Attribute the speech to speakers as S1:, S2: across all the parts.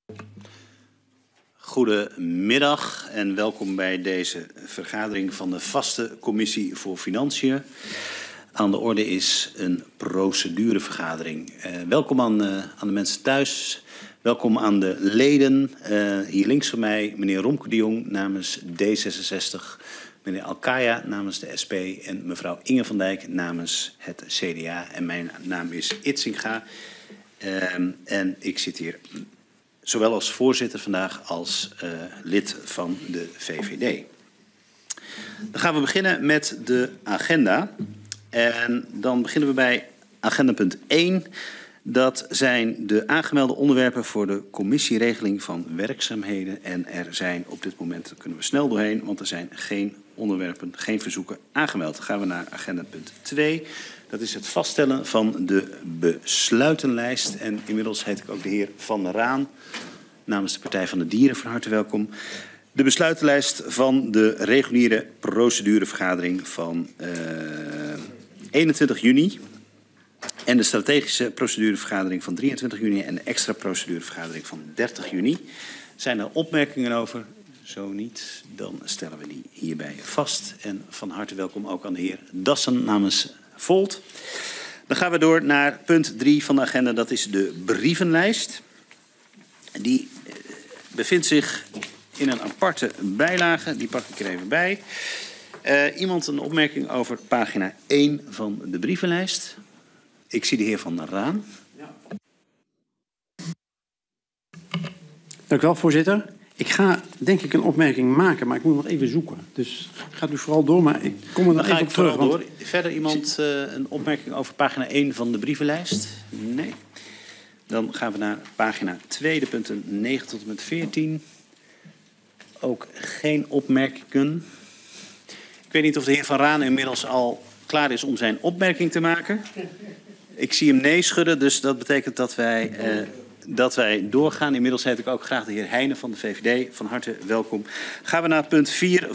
S1: Goedemiddag en welkom bij deze vergadering van de vaste commissie voor Financiën. Aan de orde is een procedurevergadering. Welkom aan de mensen thuis. Welkom aan de leden. Hier links van mij meneer Romke de Jong namens D66. Meneer Alkaya namens de SP en mevrouw Inge van Dijk namens het CDA. En mijn naam is Itzinga. En ik zit hier zowel als voorzitter vandaag als lid van de VVD. Dan gaan we beginnen met de agenda. En dan beginnen we bij agenda punt 1. Dat zijn de aangemelde onderwerpen voor de commissieregeling van werkzaamheden. En er zijn op dit moment, daar kunnen we snel doorheen, want er zijn geen onderwerpen, geen verzoeken aangemeld. Dan gaan we naar agenda punt 2. Dat is het vaststellen van de besluitenlijst. En inmiddels heet ik ook de heer Van der Raan namens de Partij van de Dieren van harte welkom. De besluitenlijst van de reguliere procedurevergadering van 21 juni. En de strategische procedurevergadering van 23 juni en de extra procedurevergadering van 30 juni. Zijn er opmerkingen over? Zo niet, dan stellen we die hierbij vast. En van harte welkom ook aan de heer Dassen namens Volt. Dan gaan we door naar punt 3 van de agenda, dat is de brievenlijst. Die bevindt zich in een aparte bijlage, die pak ik er even bij. Iemand een opmerking over pagina 1 van de brievenlijst? Ik zie de heer Van der Raan.
S2: Ja. Dank u wel, voorzitter. Ik ga denk ik een opmerking maken, maar ik moet nog even zoeken. Dus gaat u vooral door, maar ik kom er nog even op terug.
S1: Door. Verder iemand een opmerking over pagina 1 van de brievenlijst? Nee. Dan gaan we naar pagina 2, de punten 9 tot en met 14. Ook geen opmerkingen. Ik weet niet of de heer Van Raan inmiddels al klaar is om zijn opmerking te maken. Ik zie hem nee schudden, dus dat betekent dat wij doorgaan. Inmiddels heet ik ook graag de heer Heijnen van de VVD. Van harte welkom. Gaan we naar punt 4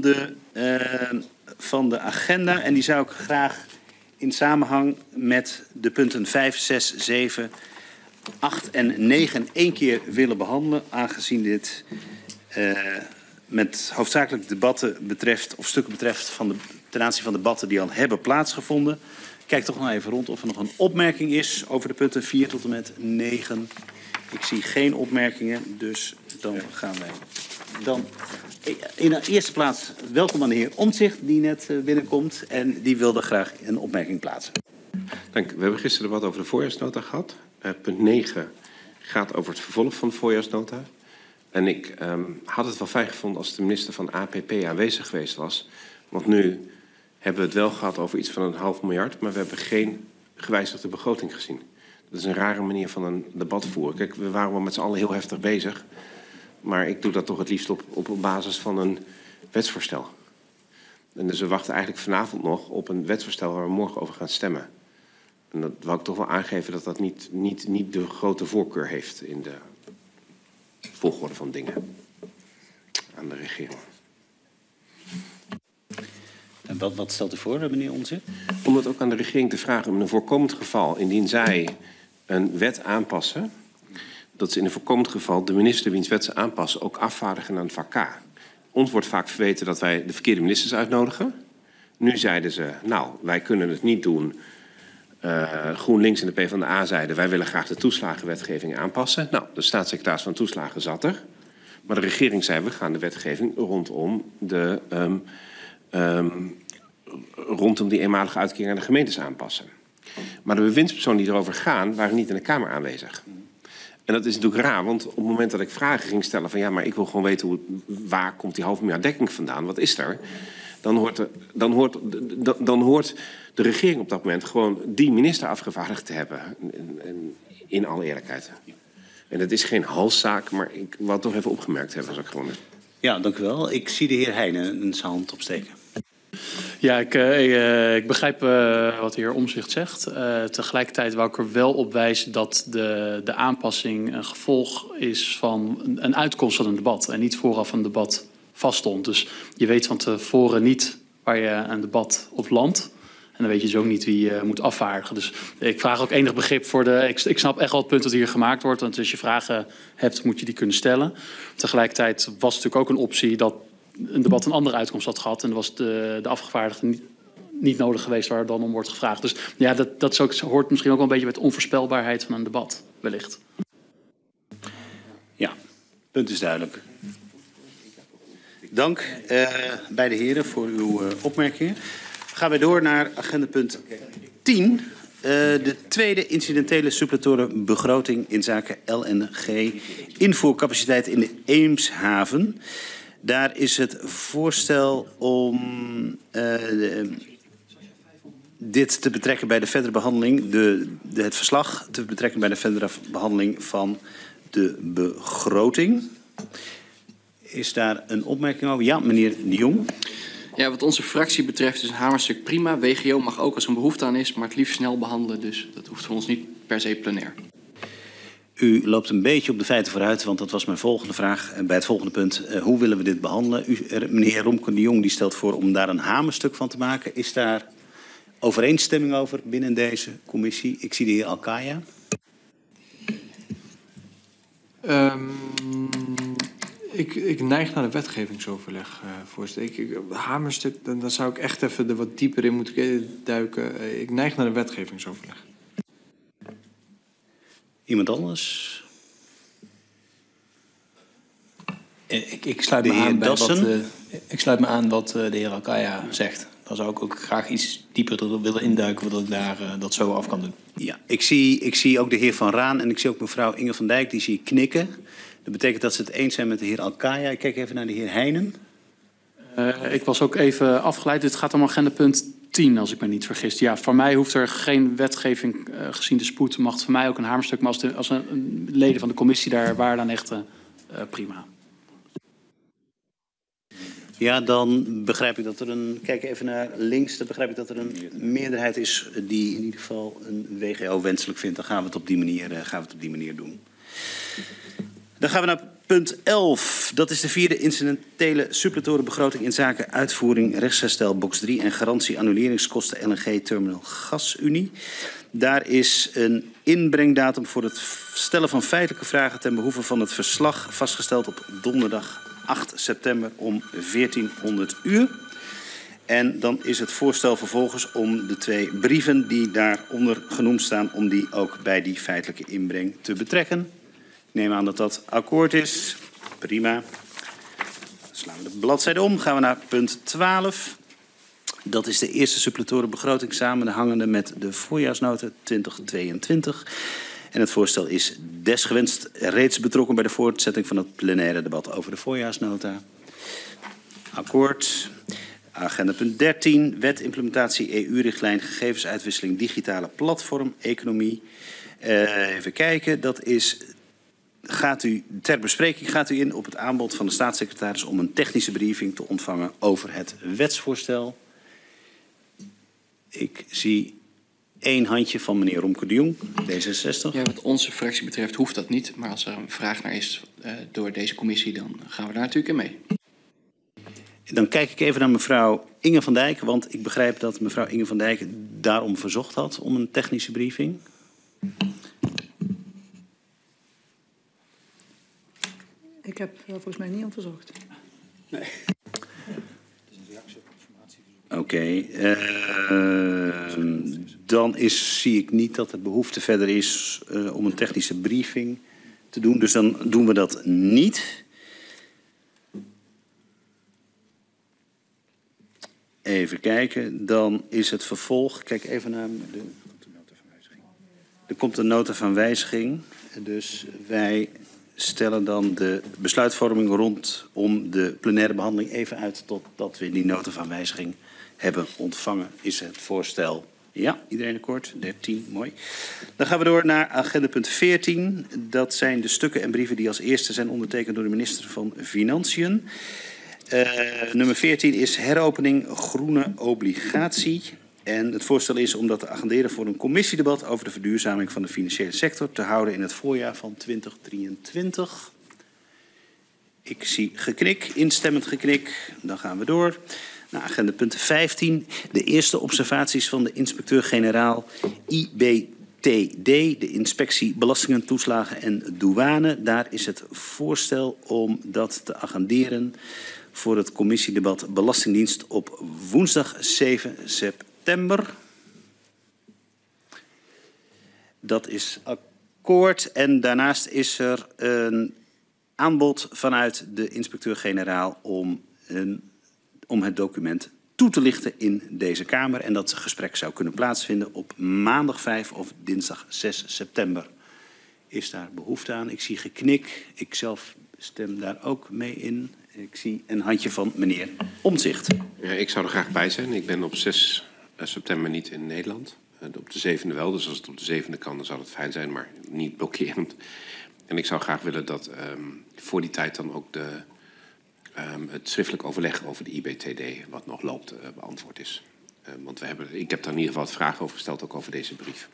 S1: van de agenda. En die zou ik graag in samenhang met de punten 5, 6, 7, 8 en 9 één keer willen behandelen. Aangezien dit met hoofdzakelijk debatten betreft, of stukken betreft ten aanzien van debatten die al hebben plaatsgevonden. Kijk toch nog even rond of er nog een opmerking is over de punten 4 tot en met 9. Ik zie geen opmerkingen, dus dan gaan wij. Dan in de eerste plaats welkom aan de heer Omtzigt die net binnenkomt en die wilde graag een opmerking plaatsen.
S3: Dank. We hebben gisteren debat over de voorjaarsnota gehad. Punt 9 gaat over het vervolg van de voorjaarsnota. En ik had het wel fijn gevonden als de minister van APP aanwezig geweest was. Want nu hebben we het wel gehad over iets van 500 miljoen... maar we hebben geen gewijzigde begroting gezien. Dat is een rare manier van een debat voeren. Kijk, we waren wel met z'n allen heel heftig bezig. Maar ik doe dat toch het liefst op basis van een wetsvoorstel. En dus we wachten eigenlijk vanavond nog op een wetsvoorstel waar we morgen over gaan stemmen. En dat wil ik toch wel aangeven dat dat niet de grote voorkeur heeft in de volgorde van dingen aan de regering.
S1: En wat stelt u voor, meneer Omtzigt?
S3: Om het ook aan de regering te vragen om in een voorkomend geval, indien zij een wet aanpassen, dat ze in een voorkomend geval de minister wiens wet ze aanpassen ook afvaardigen aan het vak K. Ons wordt vaak verweten dat wij de verkeerde ministers uitnodigen. Nu zeiden ze, nou, wij kunnen het niet doen. GroenLinks en de PvdA zeiden, wij willen graag de toeslagenwetgeving aanpassen. Nou, de staatssecretaris van Toeslagen zat er. Maar de regering zei, we gaan de wetgeving rondom die eenmalige uitkering aan de gemeentes aanpassen. Maar de bewindspersonen die erover gaan, waren niet in de Kamer aanwezig. En dat is natuurlijk raar, want op het moment dat ik vragen ging stellen van ja, maar ik wil gewoon weten waar komt die 500 miljoen dekking vandaan, wat is er? Dan hoort de regering op dat moment gewoon die minister afgevaardigd te hebben, in alle eerlijkheid. En het is geen halszaak, maar ik wil het toch even opgemerkt hebben. Als ik gewoon...
S1: Ja, dank u wel. Ik zie de heer Heijnen zijn hand opsteken.
S4: Ja, ik begrijp wat de heer Omtzigt zegt. Tegelijkertijd wou ik er wel op wijzen dat de aanpassing een gevolg is van een uitkomst van een debat. En niet vooraf een debat vaststond. Dus je weet van tevoren niet waar je een debat op landt. En dan weet je dus ook niet wie je moet afvaardigen. Dus ik vraag ook enig begrip voor ik snap echt wel het punt dat hier gemaakt wordt. Want als je vragen hebt, moet je die kunnen stellen. Tegelijkertijd was natuurlijk ook een optie dat een debat een andere uitkomst had gehad. En dan was de afgevaardigde niet nodig geweest waar dan om wordt gevraagd. Dus ja, dat hoort misschien ook wel een beetje bij de onvoorspelbaarheid van een debat, wellicht.
S1: Ja, punt is duidelijk. Dank beide heren voor uw opmerkingen. Gaan wij door naar agendapunt 10. De tweede incidentele suppletoren begroting in zaken LNG invoercapaciteit in de Eemshaven. Daar is het voorstel om dit te betrekken bij de verdere behandeling, het verslag te betrekken bij de verdere behandeling van de begroting. Is daar een opmerking over? Ja, meneer De Jong.
S5: Ja, wat onze fractie betreft is een hamerstuk prima. WGO mag ook als er een behoefte aan is, maar het liefst snel behandelen. Dus dat hoeft voor ons niet per se plenair.
S1: U loopt een beetje op de feiten vooruit, want dat was mijn volgende vraag. Bij het volgende punt, hoe willen we dit behandelen? Meneer Romke de Jong die stelt voor om daar een hamerstuk van te maken. Is daar overeenstemming over binnen deze commissie? Ik zie de heer Alkaya.
S6: Ik neig naar de wetgevingsoverleg, voorzitter. Hamerstuk, dan zou ik echt even er wat dieper in moeten duiken. Ik neig naar de wetgevingsoverleg.
S1: Iemand anders?
S7: Ik sluit me aan wat de heer Alkaya zegt. Daar zou ik ook graag iets dieper willen induiken, zodat ik daar dat zo af kan doen. Ja,
S1: ik zie ook de heer Van Raan en ik zie ook mevrouw Inge van Dijk, die zie ik knikken. Dat betekent dat ze het eens zijn met de heer Alkaya. Ik kijk even naar de heer Heijnen.
S4: Ik was ook even afgeleid. Dit gaat om agendapunt 10, als ik me niet vergis. Ja, voor mij hoeft er geen wetgeving gezien de spoed. Mag het voor mij ook een hamerstuk, maar als een leden van de commissie daar waarde aan hechten, prima.
S1: Ja, dan begrijp ik dat er kijk even naar links, dan begrijp ik dat er een meerderheid is die in ieder geval een WGO wenselijk vindt. Dan gaan we het op die manier doen. Dan gaan we naar punt 11. Dat is de vierde incidentele suppletorenbegroting in zaken uitvoering, rechtsherstel, box 3 en garantie annuleringskosten LNG Terminal GasUnie. Daar is een inbrengdatum voor het stellen van feitelijke vragen ten behoeve van het verslag vastgesteld op donderdag 8 september om 1400 uur. En dan is het voorstel vervolgens om de 2 brieven die daaronder genoemd staan, om die ook bij die feitelijke inbreng te betrekken. Ik neem aan dat dat akkoord is. Prima. Dan slaan we de bladzijde om. Gaan we naar punt 12. Dat is de eerste suppletorenbegroting samenhangende met de voorjaarsnota 2022. En het voorstel is desgewenst reeds betrokken bij de voortzetting van het plenaire debat over de voorjaarsnota. Akkoord. Agenda punt 13. Wet implementatie EU-richtlijn gegevensuitwisseling digitale platform economie. Even kijken. Dat is... ter bespreking gaat u in op het aanbod van de staatssecretaris om een technische briefing te ontvangen over het wetsvoorstel. Ik zie 1 handje van meneer Romke de Jong, D66.
S5: Ja, wat onze fractie betreft hoeft dat niet. Maar als er een vraag naar is door deze commissie, dan gaan we daar natuurlijk in mee.
S1: Dan kijk ik even naar mevrouw Inge van Dijk, want ik begrijp dat mevrouw Inge van Dijk daarom verzocht had om een technische briefing.
S8: Ik heb volgens mij niet om verzocht.
S1: Nee. Oké. Dan zie ik niet dat er behoefte verder is om een technische briefing te doen. Dus dan doen we dat niet. Even kijken. Dan is het vervolg. Kijk even naar er komt een nota van wijziging. Dus wij stellen dan de besluitvorming rondom de plenaire behandeling even uit totdat we die nota van wijziging hebben ontvangen. Is het voorstel? Ja, iedereen akkoord? 13, mooi. Dan gaan we door naar agenda punt 14. Dat zijn de stukken en brieven die als eerste zijn ondertekend door de minister van Financiën. Nummer 14 is heropening groene obligatie. En het voorstel is om dat te agenderen voor een commissiedebat over de verduurzaming van de financiële sector te houden in het voorjaar van 2023. Ik zie geknik, instemmend geknik. Dan gaan we door. Naar agenda punt 15. De eerste observaties van de inspecteur-generaal IBTD, de Inspectie Belastingen, Toeslagen en Douane. Daar is het voorstel om dat te agenderen voor het commissiedebat Belastingdienst op woensdag 7 september. Dat is akkoord. En daarnaast is er een aanbod vanuit de inspecteur-generaal om het document toe te lichten in deze Kamer. En dat gesprek zou kunnen plaatsvinden op maandag 5 of dinsdag 6 september. Is daar behoefte aan? Ik zie geknik. Ik zelf stem daar ook mee in. Ik zie een handje van meneer Omtzigt.
S3: Ja, ik zou er graag bij zijn. Ik ben op 6 september niet in Nederland. Op de 7e wel, dus als het op de 7e kan, dan zou het fijn zijn, maar niet blokkerend. En ik zou graag willen dat voor die tijd dan ook het schriftelijk overleg over de IBTD, wat nog loopt, beantwoord is. Want ik heb daar in ieder geval wat vragen over gesteld, ook over deze brief.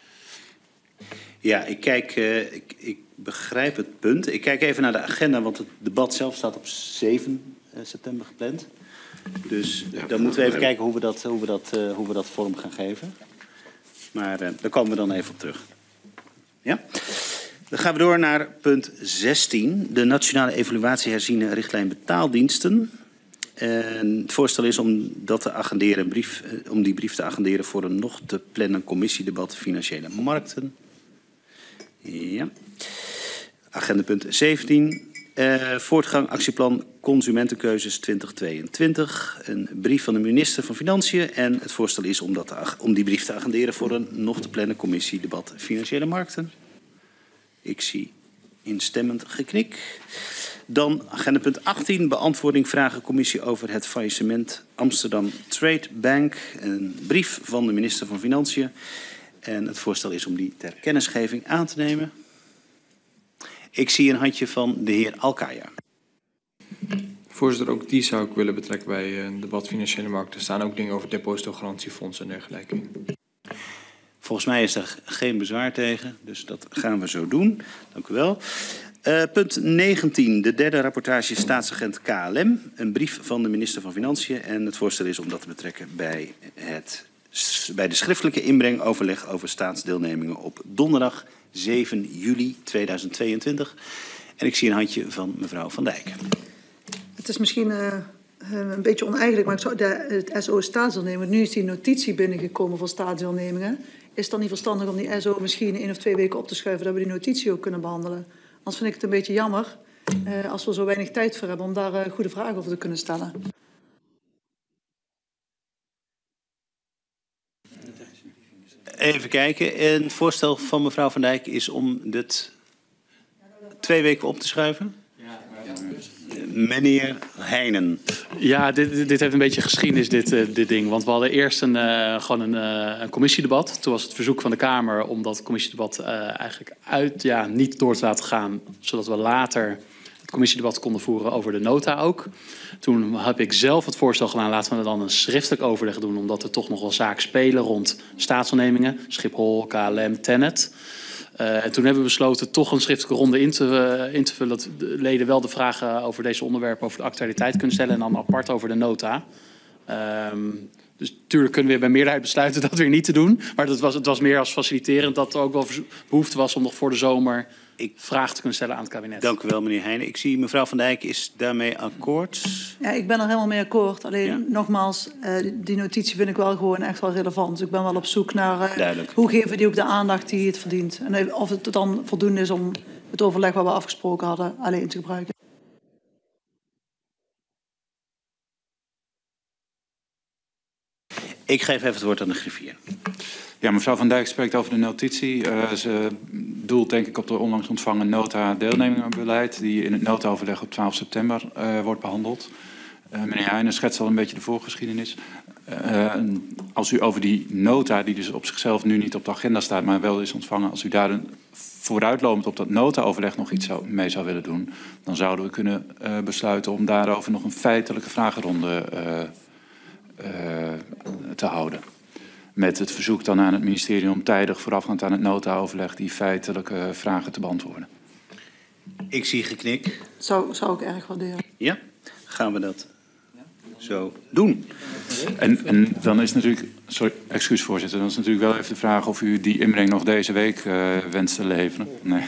S1: Ja, ik begrijp het punt. Ik kijk even naar de agenda, want het debat zelf staat op 7 september gepland. Dus ja, dan moeten we even kijken hoe we dat vorm gaan geven. Maar daar komen we dan even op terug. Ja? Dan gaan we door naar punt 16. De nationale evaluatie herziene richtlijn betaaldiensten. En het voorstel is om die brief te agenderen voor een nog te plannen commissiedebat financiële markten. Ja. Agenda punt 17. Voortgang actieplan Consumentenkeuzes 2022. Een brief van de minister van Financiën. En het voorstel is om die brief te agenderen voor een nog te plannen commissiedebat financiële markten. Ik zie instemmend geknik. Dan agenda punt 18. Beantwoording vragen commissie over het faillissement Amsterdam Trade Bank. Een brief van de minister van Financiën. En het voorstel is om die ter kennisgeving aan te nemen. Ik zie een handje van de heer Alkaya.
S6: Voorzitter, ook die zou ik willen betrekken bij een debat financiële markten. Er staan ook dingen over depositogarantiefonds en dergelijke.
S1: Volgens mij is er geen bezwaar tegen, dus dat gaan we zo doen. Dank u wel. Punt 19, de derde rapportage staatsagent KLM. Een brief van de minister van Financiën. En het voorstel is om dat te betrekken bij de schriftelijke inbrengoverleg over staatsdeelnemingen op donderdag 7 juli 2022. En ik zie een handje van mevrouw Van Dijk.
S8: Het is misschien een beetje oneigenlijk, maar het SO staatsdeelneming. Nu is die notitie binnengekomen voor staatsdeelnemingen. Is het dan niet verstandig om die SO misschien 1 of 2 weken op te schuiven, dat we die notitie ook kunnen behandelen? Anders vind ik het een beetje jammer als we zo weinig tijd voor hebben om daar goede vragen over te kunnen stellen.
S1: Even kijken. Een voorstel van mevrouw Van Dijk is om dit 2 weken op te schuiven. Meneer Heijnen.
S4: Ja, dit heeft een beetje geschiedenis, dit ding. Want we hadden eerst gewoon een commissiedebat. Toen was het verzoek van de Kamer om dat commissiedebat eigenlijk niet door te laten gaan. Zodat we later het commissiedebat konden voeren over de nota ook. Toen heb ik zelf het voorstel gedaan, laten we dan een schriftelijk overleg doen. Omdat er toch nog wel zaken spelen rond staatsondernemingen. Schiphol, KLM, Tennet. En toen hebben we besloten toch een schriftelijke ronde in te vullen. Dat de leden wel de vragen over deze onderwerpen, over de actualiteit kunnen stellen. En dan apart over de nota. Dus natuurlijk kunnen we bij meerderheid besluiten dat weer niet te doen. Maar het was meer als faciliterend dat er ook wel behoefte was om nog voor de zomer vragen te kunnen stellen aan het kabinet.
S1: Dank u wel, meneer Heijnen. Ik zie mevrouw Van Dijk is daarmee akkoord.
S8: Ja, ik ben er helemaal mee akkoord. Alleen nogmaals, die notitie vind ik wel gewoon echt wel relevant. Dus ik ben wel op zoek naar hoe geven we die ook de aandacht die het verdient. En of het dan voldoende is om het overleg wat we afgesproken hadden alleen te gebruiken.
S1: Ik geef even het woord aan de griffier.
S9: Ja, mevrouw Van Dijk spreekt over de notitie. Ze doelt denk ik op de onlangs ontvangen nota deelnemingenbeleid die in het notaoverleg op 12 september wordt behandeld. Meneer Heijnen schetst al een beetje de voorgeschiedenis. Als u over die nota, die dus op zichzelf nu niet op de agenda staat, maar wel is ontvangen, als u daar vooruitlopend op dat notaoverleg nog iets mee zou willen doen, dan zouden we kunnen besluiten om daarover nog een feitelijke vragenronde te houden. Met het verzoek dan aan het ministerie om tijdig voorafgaand aan het notaoverleg die feitelijke vragen te beantwoorden.
S1: Ik zie geknik.
S8: Zou ik erg waarderen.
S1: Ja, gaan we dat zo doen.
S9: En dan is natuurlijk, sorry, excuus voorzitter, dan is natuurlijk wel even de vraag of u die inbreng nog deze week wenst te leveren. Nee.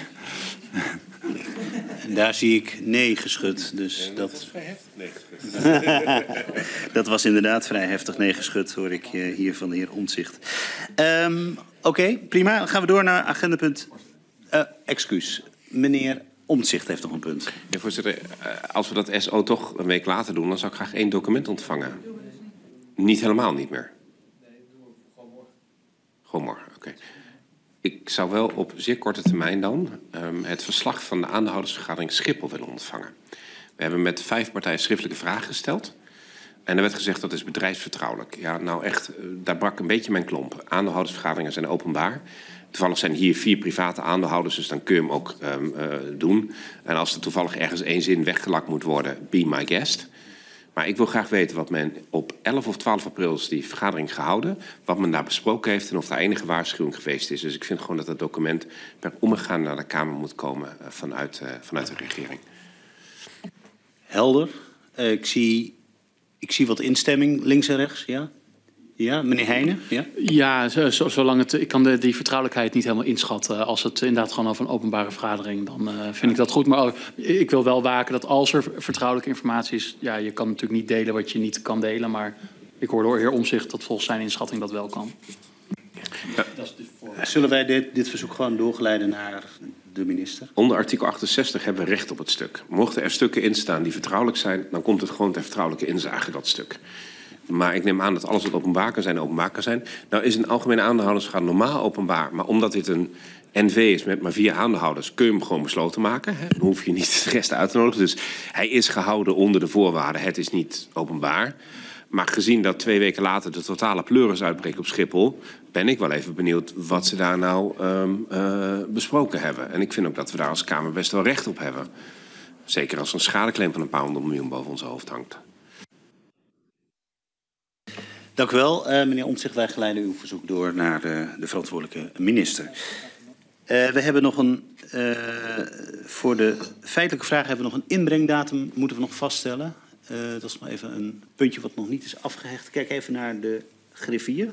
S1: En daar zie ik nee geschud. Dus
S3: nee,
S1: dat
S3: is vrij heftig nee geschud.
S1: dat was inderdaad vrij heftig nee geschud, hoor ik hier van de heer Omtzigt. Oké, prima. Dan gaan we door naar agendapunt. Excuus. Meneer Omtzigt heeft nog een punt.
S3: Ja, voorzitter, als we dat SO toch een week later doen, dan zou ik graag 1 document ontvangen. Niet helemaal niet meer. Gewoon morgen, oké. Ik zou wel op zeer korte termijn dan het verslag van de aandeelhoudersvergadering Schiphol willen ontvangen. We hebben met 5 partijen schriftelijke vragen gesteld. En er werd gezegd dat is bedrijfsvertrouwelijk. Ja, nou echt, daar brak een beetje mijn klomp. Aandeelhoudersvergaderingen zijn openbaar. Toevallig zijn hier 4 private aandeelhouders, dus dan kun je hem ook doen. En als er toevallig ergens 1 zin weggelakt moet worden, be my guest. Maar ik wil graag weten wat men op 11 of 12 april is die vergadering gehouden, wat men daar besproken heeft en of daar enige waarschuwing geweest is. Dus ik vind gewoon dat het document per omgaan naar de Kamer moet komen vanuit de regering.
S1: Helder. Ik zie wat instemming links en rechts, ja? Ja, meneer Heijnen? Ja,
S4: ja zolang het... Ik kan die vertrouwelijkheid niet helemaal inschatten. Als het inderdaad gewoon over een openbare vergadering, dan vind ik dat goed. Maar ik wil wel waken dat als er vertrouwelijke informatie is, ja, je kan natuurlijk niet delen wat je niet kan delen. Maar ik hoorde door heer Omtzigt dat volgens zijn inschatting dat wel kan.
S1: Zullen wij dit verzoek gewoon doorgeleiden naar de minister?
S3: Onder artikel 68 hebben we recht op het stuk. Mochten er stukken in staan die vertrouwelijk zijn, dan komt het gewoon ter vertrouwelijke inzage, dat stuk. Maar ik neem aan dat alles wat openbaar kan zijn, Nou is een algemene aandeelhoudersvergadering normaal openbaar. Maar omdat dit een NV is met maar 4 aandeelhouders, kun je hem gewoon besloten maken. Hè? Dan hoef je niet de rest uit te nodigen. Dus hij is gehouden onder de voorwaarden. Het is niet openbaar. Maar gezien dat 2 weken later de totale pleuris uitbreekt op Schiphol, ben ik wel even benieuwd wat ze daar nou besproken hebben. En ik vind ook dat we daar als Kamer best wel recht op hebben. Zeker als een schadeclaim van een paar 100 miljoen boven ons hoofd hangt.
S1: Dank u wel, meneer Omtzigt. Wij geleiden uw verzoek door naar de verantwoordelijke minister. We hebben nog voor de feitelijke vragen hebben we nog een inbrengdatum, moeten we nog vaststellen. Dat is nog even een puntje wat nog niet is afgehecht. Kijk even naar de griffier.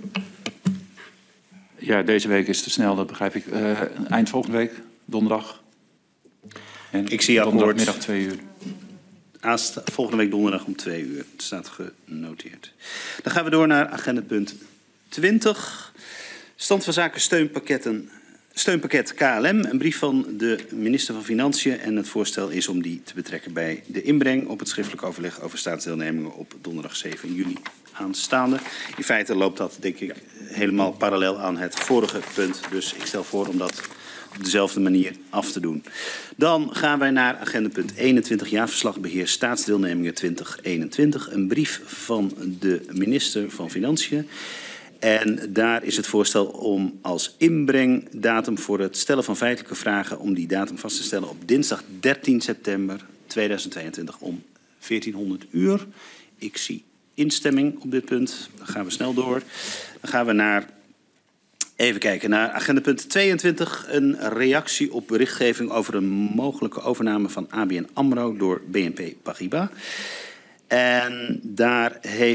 S9: Ja, deze week is te snel, dat begrijp ik. Eind volgende week, donderdag. En
S1: ik zie akkoord.
S9: Donderdagmiddag 2 uur.
S1: Volgende week donderdag om 2 uur. Het staat genoteerd. Dan gaan we door naar agendapunt 20. Stand van zaken steunpakket KLM. Een brief van de minister van Financiën. En het voorstel is om die te betrekken bij de inbreng op het schriftelijk overleg over staatsdeelnemingen op donderdag 7 juli aanstaande. In feite loopt dat, denk ik, helemaal parallel aan het vorige punt. Dus ik stel voor om dat op dezelfde manier af te doen. Dan gaan wij naar agendapunt 21, jaarverslag beheer staatsdeelnemingen 2021. Een brief van de minister van Financiën. En daar is het voorstel om als inbrengdatum voor het stellen van feitelijke vragen, om die datum vast te stellen op dinsdag 13 september 2022 om 1400 uur. Ik zie instemming op dit punt. Dan gaan we snel door. Dan gaan we naar... Even kijken naar agendapunt 22. Een reactie op berichtgeving over een mogelijke overname van ABN AMRO door BNP Paribas. En daar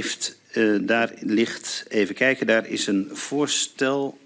S1: ligt, even kijken, daar is een voorstel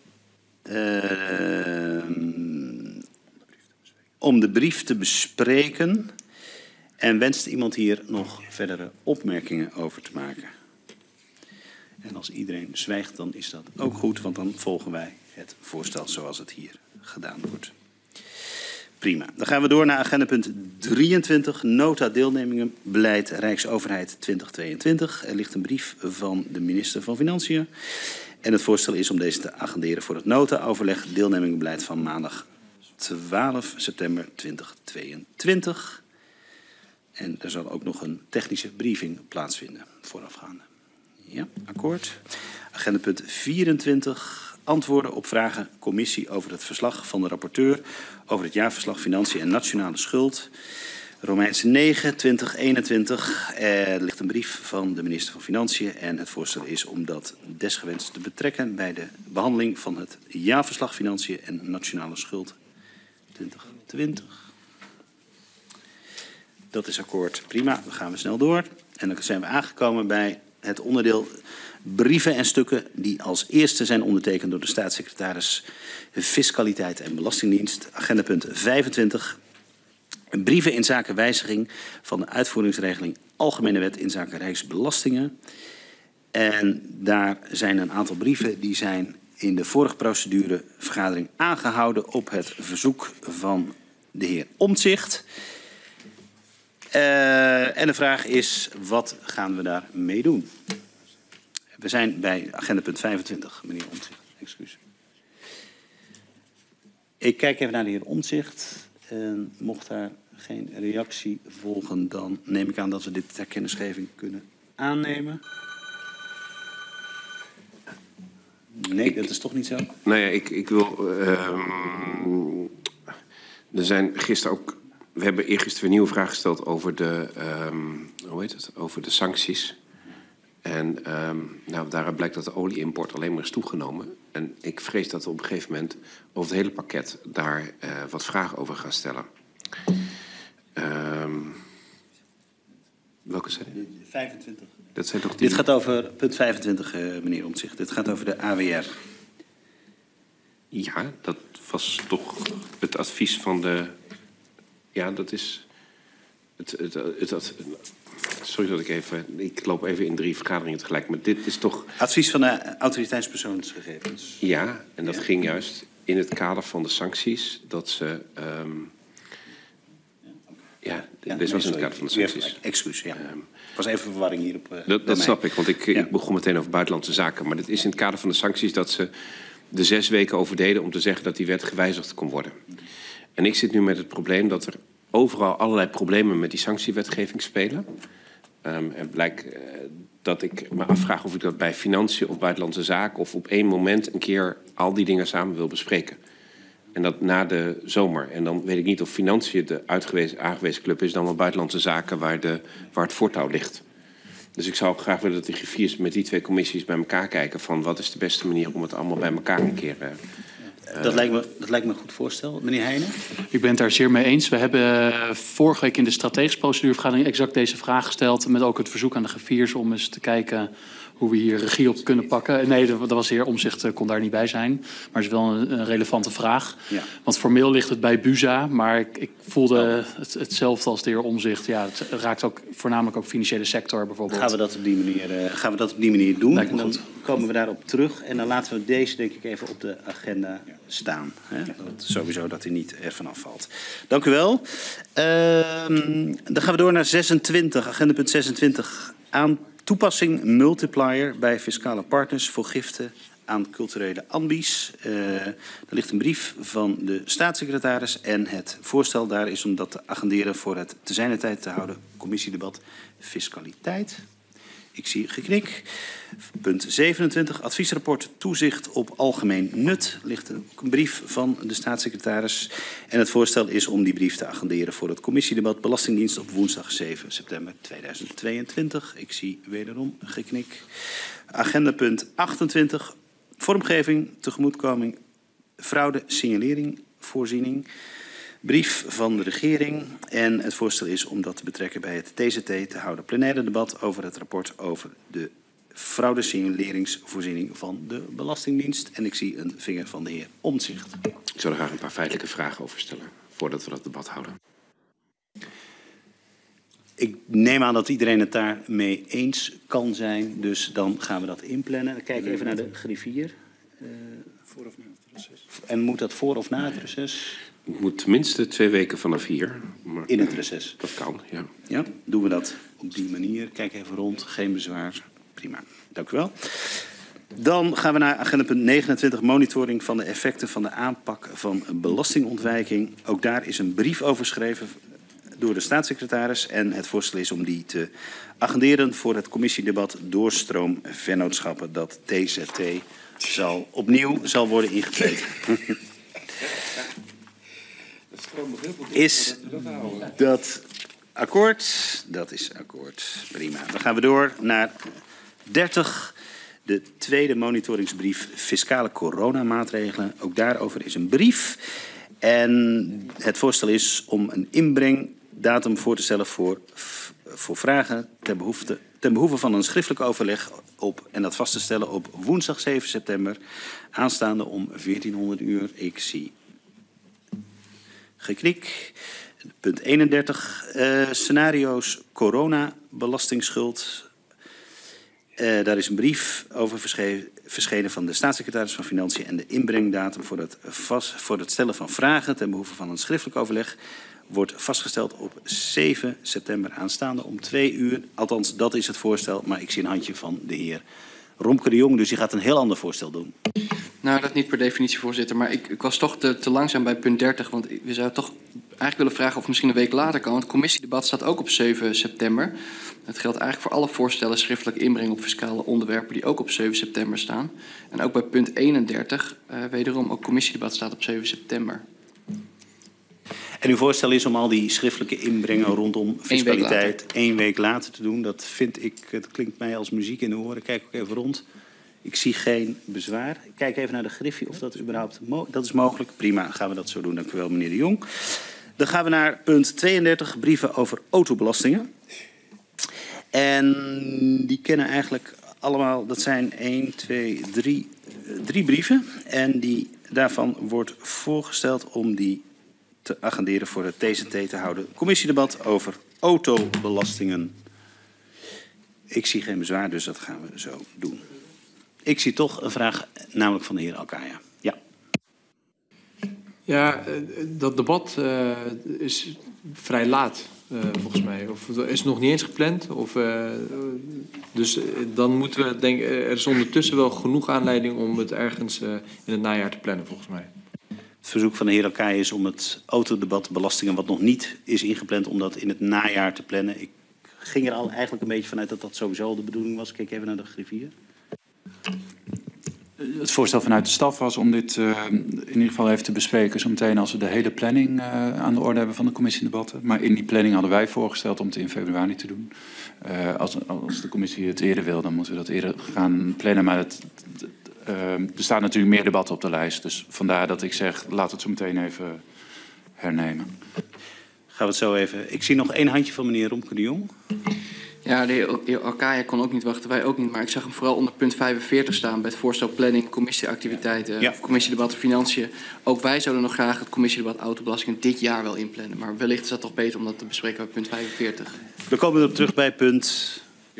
S1: om de brief te bespreken. En wenst iemand hier nog verdere opmerkingen over te maken? En als iedereen zwijgt, dan is dat ook goed, want dan volgen wij het voorstel zoals het hier gedaan wordt. Prima. Dan gaan we door naar agendapunt 23, nota deelnemingenbeleid Rijksoverheid 2022. Er ligt een brief van de minister van Financiën. En het voorstel is om deze te agenderen voor het nota-overleg deelnemingenbeleid van maandag 12 september 2022. En er zal ook nog een technische briefing plaatsvinden voorafgaande. Ja, akkoord. Agendapunt 24. Antwoorden op vragen commissie over het verslag van de rapporteur over het jaarverslag Financiën en Nationale Schuld. Romeins 9, 2021. Er ligt een brief van de minister van Financiën en het voorstel is om dat desgewenst te betrekken bij de behandeling van het jaarverslag Financiën en Nationale Schuld 2020. Dat is akkoord. Prima, dan gaan we snel door. En dan zijn we aangekomen bij het onderdeel brieven en stukken die als eerste zijn ondertekend door de staatssecretaris Fiscaliteit en Belastingdienst. Agendapunt 25. Brieven in zaken wijziging van de uitvoeringsregeling Algemene Wet in zaken Rijksbelastingen. En daar zijn een aantal brieven die zijn in de vorige procedurevergadering aangehouden op het verzoek van de heer Omtzigt. En de vraag is, wat gaan we daarmee doen? We zijn bij agendapunt 25, meneer Omtzigt. Excuus. Ik kijk even naar de heer Omtzigt. En mocht daar geen reactie volgen, dan neem ik aan dat we dit ter kennisgeving kunnen aannemen. Nee, dat is toch niet zo?
S3: Nou ja, ik wil... er zijn gisteren ook... We hebben eergisteren een nieuwe vraag gesteld over de... hoe heet het? Over de sancties. En nou, daaruit blijkt dat de olieimport alleen maar is toegenomen. En ik vrees dat we op een gegeven moment over het hele pakket daar wat vragen over gaan stellen. Welke zijn die?
S1: 25.
S3: Dat zijn toch die...
S1: Dit gaat over punt 25, meneer Omtzigt. Dit gaat over de AWR.
S3: Ja, dat was toch het advies van de... Ja, dat is... Sorry dat ik even... Ik loop even in 3 vergaderingen tegelijk. Maar dit is toch...
S1: Advies van de autoriteitspersoonsgegevens.
S3: Ja, en dat ging juist in het kader van de sancties. Dat ze... dit was in het kader van de sancties.
S1: Excuus, ja. Er was even verwarring hier op...
S3: Dat snap ik, want ik begon meteen over buitenlandse zaken. Maar dit is in het kader van de sancties dat ze de 6 weken over deden om te zeggen dat die wet gewijzigd kon worden. En ik zit nu met het probleem dat er overal allerlei problemen met die sanctiewetgeving spelen. En blijkt dat ik me afvraag of ik dat bij financiën of buitenlandse zaken of op één moment een keer al die dingen samen wil bespreken. En dat na de zomer. En dan weet ik niet of financiën de aangewezen club is dan wel buitenlandse zaken waar het voortouw ligt. Dus ik zou graag willen dat de griffiers met die 2 commissies bij elkaar kijken van wat is de beste manier om het allemaal bij elkaar een keer...
S1: Dat lijkt me een goed voorstel. Meneer Heijnen?
S4: Ik ben het daar zeer mee eens. We hebben vorige week in de strategische procedurevergadering exact deze vraag gesteld. Met ook het verzoek aan de griffiers om eens te kijken hoe we hier regie op kunnen pakken. Nee, dat was de heer Omtzigt, kon daar niet bij zijn. Maar het is wel een relevante vraag. Ja. Want formeel ligt het bij BUZA, maar ik voelde hetzelfde als de heer Omtzigt. Ja, het raakt ook voornamelijk ook financiële sector bijvoorbeeld.
S1: Gaan we dat op die manier doen? En dan komen we daarop terug. En dan laten we deze denk ik even op de agenda staan. Hè? Sowieso dat hij niet ervan afvalt. Dank u wel. Dan gaan we door naar 26, agendapunt 26. Aan toepassing multiplier bij fiscale partners voor giften aan culturele ambies. Er ligt een brief van de staatssecretaris en het voorstel daar is om dat te agenderen voor het te zijner tijd te houden commissiedebat fiscaliteit. Ik zie geknik. Punt 27, adviesrapport toezicht op algemeen nut. Ligt ook een brief van de staatssecretaris. En het voorstel is om die brief te agenderen voor het commissiedebat Belastingdienst op woensdag 7 september 2022. Ik zie wederom geknik. Agendapunt 28, vormgeving, tegemoetkoming, fraude, signalering, voorziening. Brief van de regering en het voorstel is om dat te betrekken bij het TZT te houden plenaire debat over het rapport over de fraudesignaleringsvoorziening van de Belastingdienst. En ik zie een vinger van de heer Omtzigt.
S3: Ik zou er graag een paar feitelijke vragen over stellen voordat we dat debat houden.
S1: Ik neem aan dat iedereen het daarmee eens kan zijn, dus dan gaan we dat inplannen. Dan kijken we even naar de griffier.
S2: Voor of na het reces.
S1: En moet dat voor of na het reces?
S3: Het moet tenminste 2 weken vanaf hier. Maar
S1: in het reces?
S3: Dat kan, ja.
S1: Ja, doen we dat op die manier. Kijk even rond, geen bezwaar. Prima, dank u wel. Dan gaan we naar agendapunt 29, monitoring van de effecten van de aanpak van belastingontwijking. Ook daar is een brief over geschreven door de staatssecretaris. En het voorstel is om die te agenderen voor het commissiedebat doorstroomvennootschappen. Dat TZT opnieuw zal worden ingetreden. Is dat akkoord? Dat is akkoord. Prima. Dan gaan we door naar 30. De tweede monitoringsbrief fiscale coronamaatregelen. Ook daarover is een brief. En het voorstel is om een inbreng datum voor te stellen voor vragen ten behoeve van een schriftelijk overleg en dat vast te stellen op woensdag 7 september aanstaande om 1400 uur. Ik zie geknik. Punt 31. Scenario's corona-belastingsschuld. Daar is een brief over verschenen van de staatssecretaris van Financiën en de inbrengdatum voor het stellen van vragen ten behoeve van een schriftelijk overleg wordt vastgesteld op 7 september aanstaande om 2 uur. Althans, dat is het voorstel, maar ik zie een handje van de heer Romke de Jong, dus die gaat een heel ander voorstel doen.
S5: Nou, dat niet per definitie, voorzitter. Maar ik was toch te langzaam bij punt 30. Want we zouden toch eigenlijk willen vragen of misschien een week later kan. Want het commissiedebat staat ook op 7 september. Het geldt eigenlijk voor alle voorstellen schriftelijk inbrengen op fiscale onderwerpen die ook op 7 september staan. En ook bij punt 31, wederom ook commissiedebat staat op 7 september.
S1: En uw voorstel is om al die schriftelijke inbrengen rondom fiscaliteit 1 week later te doen. Dat vind ik, het klinkt mij als muziek in de oren. Kijk ook even rond. Ik zie geen bezwaar. Ik kijk even naar de griffie of dat überhaupt dat is mogelijk. Prima, gaan we dat zo doen. Dank u wel, meneer de Jong. Dan gaan we naar punt 32, brieven over autobelastingen. En die kennen eigenlijk allemaal, dat zijn 1, 2, 3 brieven. En daarvan wordt voorgesteld om die te agenderen voor het TZT te houden. Commissiedebat over autobelastingen. Ik zie geen bezwaar, dus dat gaan we zo doen. Ik zie toch een vraag, namelijk van de heer Alkaya. Ja.
S6: Ja, dat debat is vrij laat, volgens mij. Of is nog niet eens gepland. Dus dan moeten we denken, er is ondertussen wel genoeg aanleiding om het ergens in het najaar te plannen, volgens mij.
S1: Het verzoek van de heer Alkaya is om het autodebat belastingen, wat nog niet is ingepland, om dat in het najaar te plannen. Ik ging er al eigenlijk een beetje vanuit dat dat sowieso de bedoeling was. Kijk even naar de griffier.
S9: Het voorstel vanuit de staf was om dit in ieder geval even te bespreken. Zometeen als we de hele planning aan de orde hebben van de commissiedebatten. Maar in die planning hadden wij voorgesteld om het in februari te doen. Als de commissie het eerder wil, dan moeten we dat eerder gaan plannen. Maar er staan natuurlijk meer debatten op de lijst. Dus vandaar dat ik zeg, laten we het zo meteen even hernemen.
S1: Gaan we het zo even. Ik zie nog 1 handje van meneer Romke de Jong.
S5: Ja, de heer Alkaya kon ook niet wachten, wij ook niet. Maar ik zag hem vooral onder punt 45 staan bij het voorstel planning, commissieactiviteiten, of commissiedebat financiën. Ook wij zouden nog graag het commissiedebat autobelastingen dit jaar wel inplannen. Maar wellicht is dat toch beter om dat te bespreken bij punt 45.
S1: We komen erop terug bij punt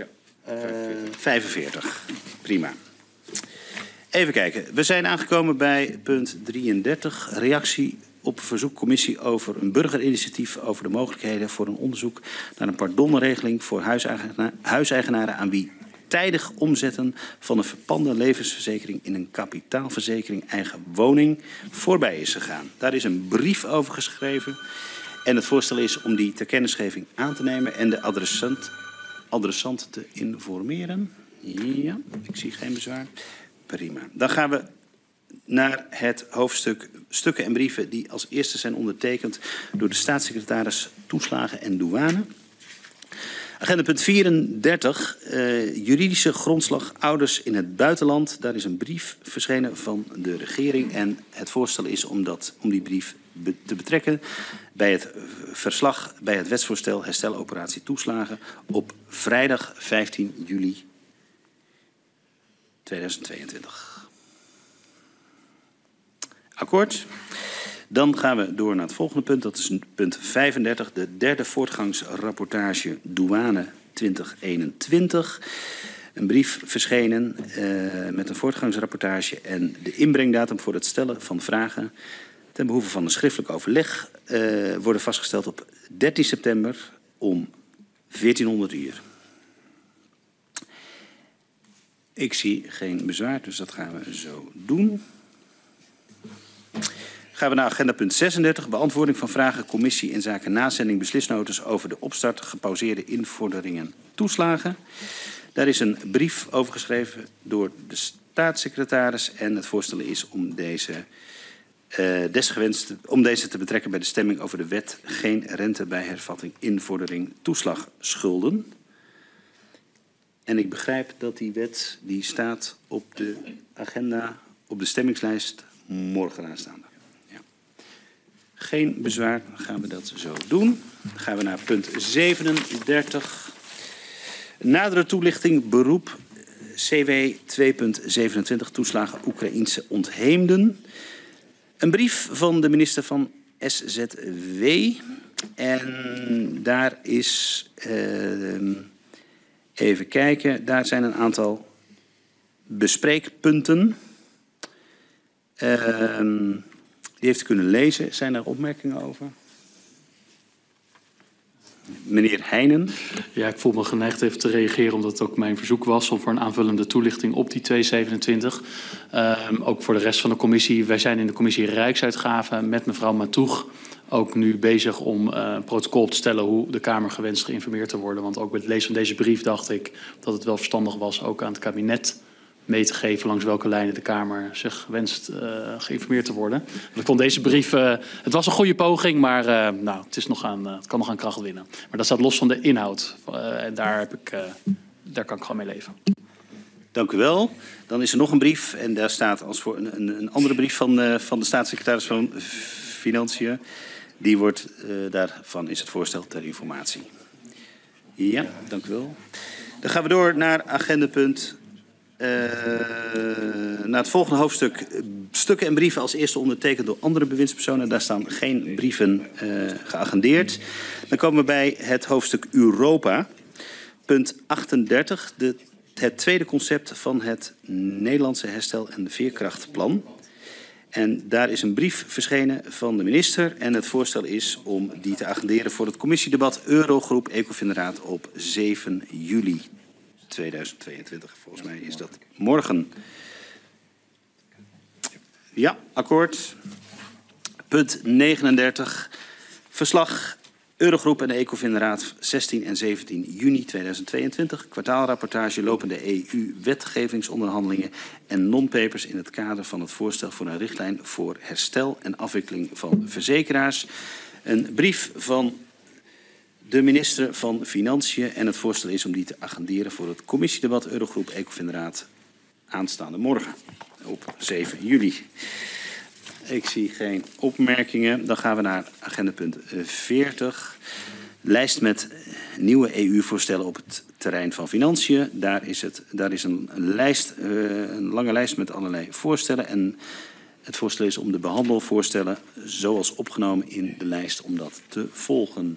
S1: 45. Prima. Even kijken. We zijn aangekomen bij punt 33. Reactie op verzoekcommissie over een burgerinitiatief over de mogelijkheden voor een onderzoek naar een pardonregeling voor huiseigenaren aan wie tijdig omzetten van een verpande levensverzekering in een kapitaalverzekering eigen woning voorbij is gegaan. Daar is een brief over geschreven en het voorstel is om die ter kennisgeving aan te nemen en de adressant te informeren. Ja, ik zie geen bezwaar. Prima. Dan gaan we naar het hoofdstuk stukken en brieven die als eerste zijn ondertekend door de staatssecretaris Toeslagen en Douane. Agenda punt 34, juridische grondslag ouders in het buitenland. Daar is een brief verschenen van de regering en het voorstel is om die brief te betrekken bij het verslag bij het wetsvoorstel hersteloperatie toeslagen op vrijdag 15 juli 2022. Akkoord. Dan gaan we door naar het volgende punt. Dat is punt 35, de derde voortgangsrapportage douane 2021. Een brief verschenen met een voortgangsrapportage en de inbrengdatum voor het stellen van vragen ten behoeve van een schriftelijk overleg worden vastgesteld op 13 september om 1400 uur. Ik zie geen bezwaar, dus dat gaan we zo doen. Gaan we naar agenda punt 36, beantwoording van vragen commissie in zaken nazending beslisnotes over de opstart gepauzeerde invorderingen toeslagen. Daar is een brief over geschreven door de staatssecretaris en het voorstel is om deze te betrekken bij de stemming over de wet geen rente bij hervatting invordering toeslagschulden. En ik begrijp dat die wet die staat op de agenda, op de stemmingslijst morgen aanstaande. Ja. Geen bezwaar, dan gaan we dat zo doen. Dan gaan we naar punt 37. Nadere toelichting beroep CW 2.27 toeslagen Oekraïense ontheemden. Een brief van de minister van SZW. En daar is, even kijken, daar zijn een aantal bespreekpunten. Die heeft u kunnen lezen. Zijn er opmerkingen over? Meneer Heijnen.
S4: Ja, ik voel me geneigd even te reageren omdat het ook mijn verzoek was om voor een aanvullende toelichting op die 227. Ook voor de rest van de commissie. Wij zijn in de commissie Rijksuitgaven met mevrouw Matoeg ook nu bezig om protocol te stellen hoe de Kamer gewenst geïnformeerd te worden. Want ook bij het lezen van deze brief dacht ik dat het wel verstandig was ook aan het kabinet mee te geven langs welke lijnen de Kamer zich wenst geïnformeerd te worden. Ik vond deze brief, het was een goede poging, maar het kan nog aan kracht winnen. Maar dat staat los van de inhoud. En daar kan ik gewoon mee leven.
S1: Dank u wel. Dan is er nog een brief en daar staat als voor een andere brief van de staatssecretaris van Financiën. Die wordt, daarvan is het voorstel ter informatie. Ja, dank u wel. Dan gaan we door naar agendapunt. Naar het volgende hoofdstuk. Stukken en brieven als eerste ondertekend door andere bewindspersonen. Daar staan geen brieven geagendeerd. Dan komen we bij het hoofdstuk Europa. Punt 38. Het tweede concept van het Nederlandse herstel- en veerkrachtplan. En daar is een brief verschenen van de minister. En het voorstel is om die te agenderen voor het commissiedebat Eurogroep Ecofinraad op 7 juli 2022. Volgens mij is dat morgen. Ja, akkoord. Punt 39. Verslag Eurogroep en de Ecofinraad 16 en 17 juni 2022. Kwartaalrapportage lopende EU-wetgevingsonderhandelingen en non-papers in het kader van het voorstel voor een richtlijn voor herstel en afwikkeling van verzekeraars. Een brief van de minister van Financiën en het voorstel is om die te agenderen voor het commissiedebat Eurogroep Ecofinraad aanstaande morgen op 7 juli. Ik zie geen opmerkingen. Dan gaan we naar agendapunt 40. Lijst met nieuwe EU-voorstellen op het terrein van financiën. Daar is een lange lijst met allerlei voorstellen. En het voorstel is om de behandelvoorstellen zoals opgenomen in de lijst om dat te volgen.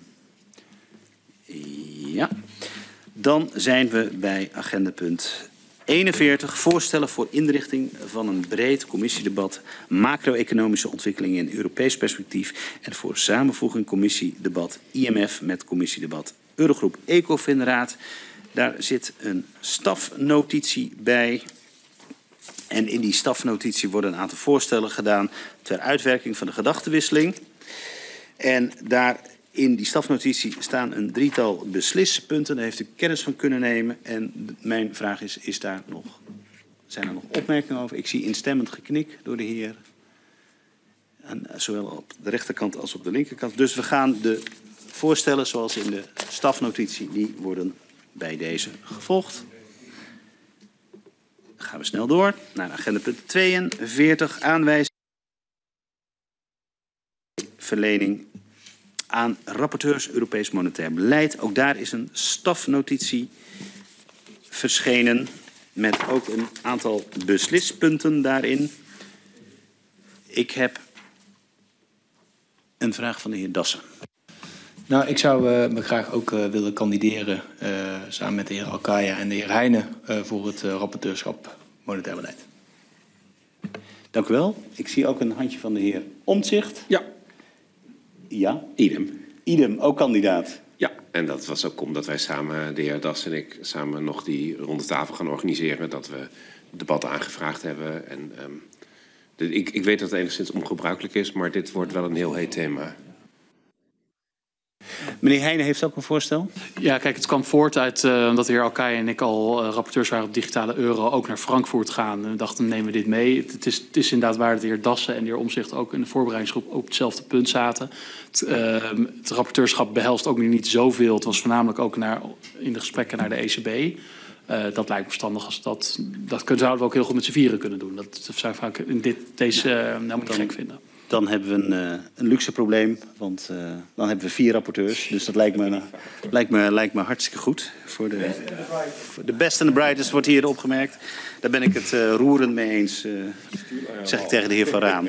S1: Ja. Dan zijn we bij agendapunt 41. Voorstellen voor inrichting van een breed commissiedebat macro-economische ontwikkelingen in Europees perspectief en voor samenvoeging commissiedebat IMF met commissiedebat Eurogroep Ecofinraad. Daar zit een stafnotitie bij. En in die stafnotitie worden een aantal voorstellen gedaan ter uitwerking van de gedachtenwisseling. En daar in die stafnotitie staan een drietal beslispunten. Daar heeft u kennis van kunnen nemen. En mijn vraag is, zijn er nog opmerkingen over? Ik zie instemmend geknik door de heer. En zowel op de rechterkant als op de linkerkant. Dus we gaan de voorstellen zoals in de stafnotitie, die worden bij deze gevolgd. Dan gaan we snel door naar agendapunt 42. Aanwijzing verlening aan rapporteurs Europees Monetair Beleid. Ook daar is een stafnotitie verschenen met ook een aantal beslispunten daarin. Ik heb een vraag van de heer Dassen.
S7: Nou, ik zou me graag ook willen kandideren samen met de heer Alkaya en de heer Heijnen voor het rapporteurschap Monetair Beleid.
S1: Dank u wel. Ik zie ook een handje van de heer Omtzigt.
S3: Ja.
S1: Ja.
S3: Idem,
S1: ook kandidaat.
S3: Ja, en dat was ook omdat wij samen, de heer Das en ik, samen nog die ronde tafel gaan organiseren. Dat we debatten aangevraagd hebben. En ik weet dat het enigszins ongebruikelijk is, maar dit wordt wel een heel heet thema.
S1: Meneer Heijnen heeft ook een voorstel?
S4: Ja, kijk, het kwam voort uit dat de heer Alkaya en ik al rapporteurs waren op digitale euro ook naar Frankfurt gaan. En we dachten, nemen we dit mee. Het is inderdaad waar dat de heer Dassen en de heer Omtzigt ook in de voorbereidingsgroep op hetzelfde punt zaten. Het rapporteurschap behelst ook nu niet zoveel. Het was voornamelijk ook in de gesprekken naar de ECB. Dat lijkt me verstandig als dat zouden we ook heel goed met z'n vieren kunnen doen. Dat zou ik in deze niet gek vinden.
S1: Dan hebben we een luxe probleem, want dan hebben we 4 rapporteurs. Dus dat lijkt me hartstikke goed. Voor de best and the brightest wordt hier opgemerkt. Daar ben ik het roerend mee eens, zeg ik tegen de heer Van Raan.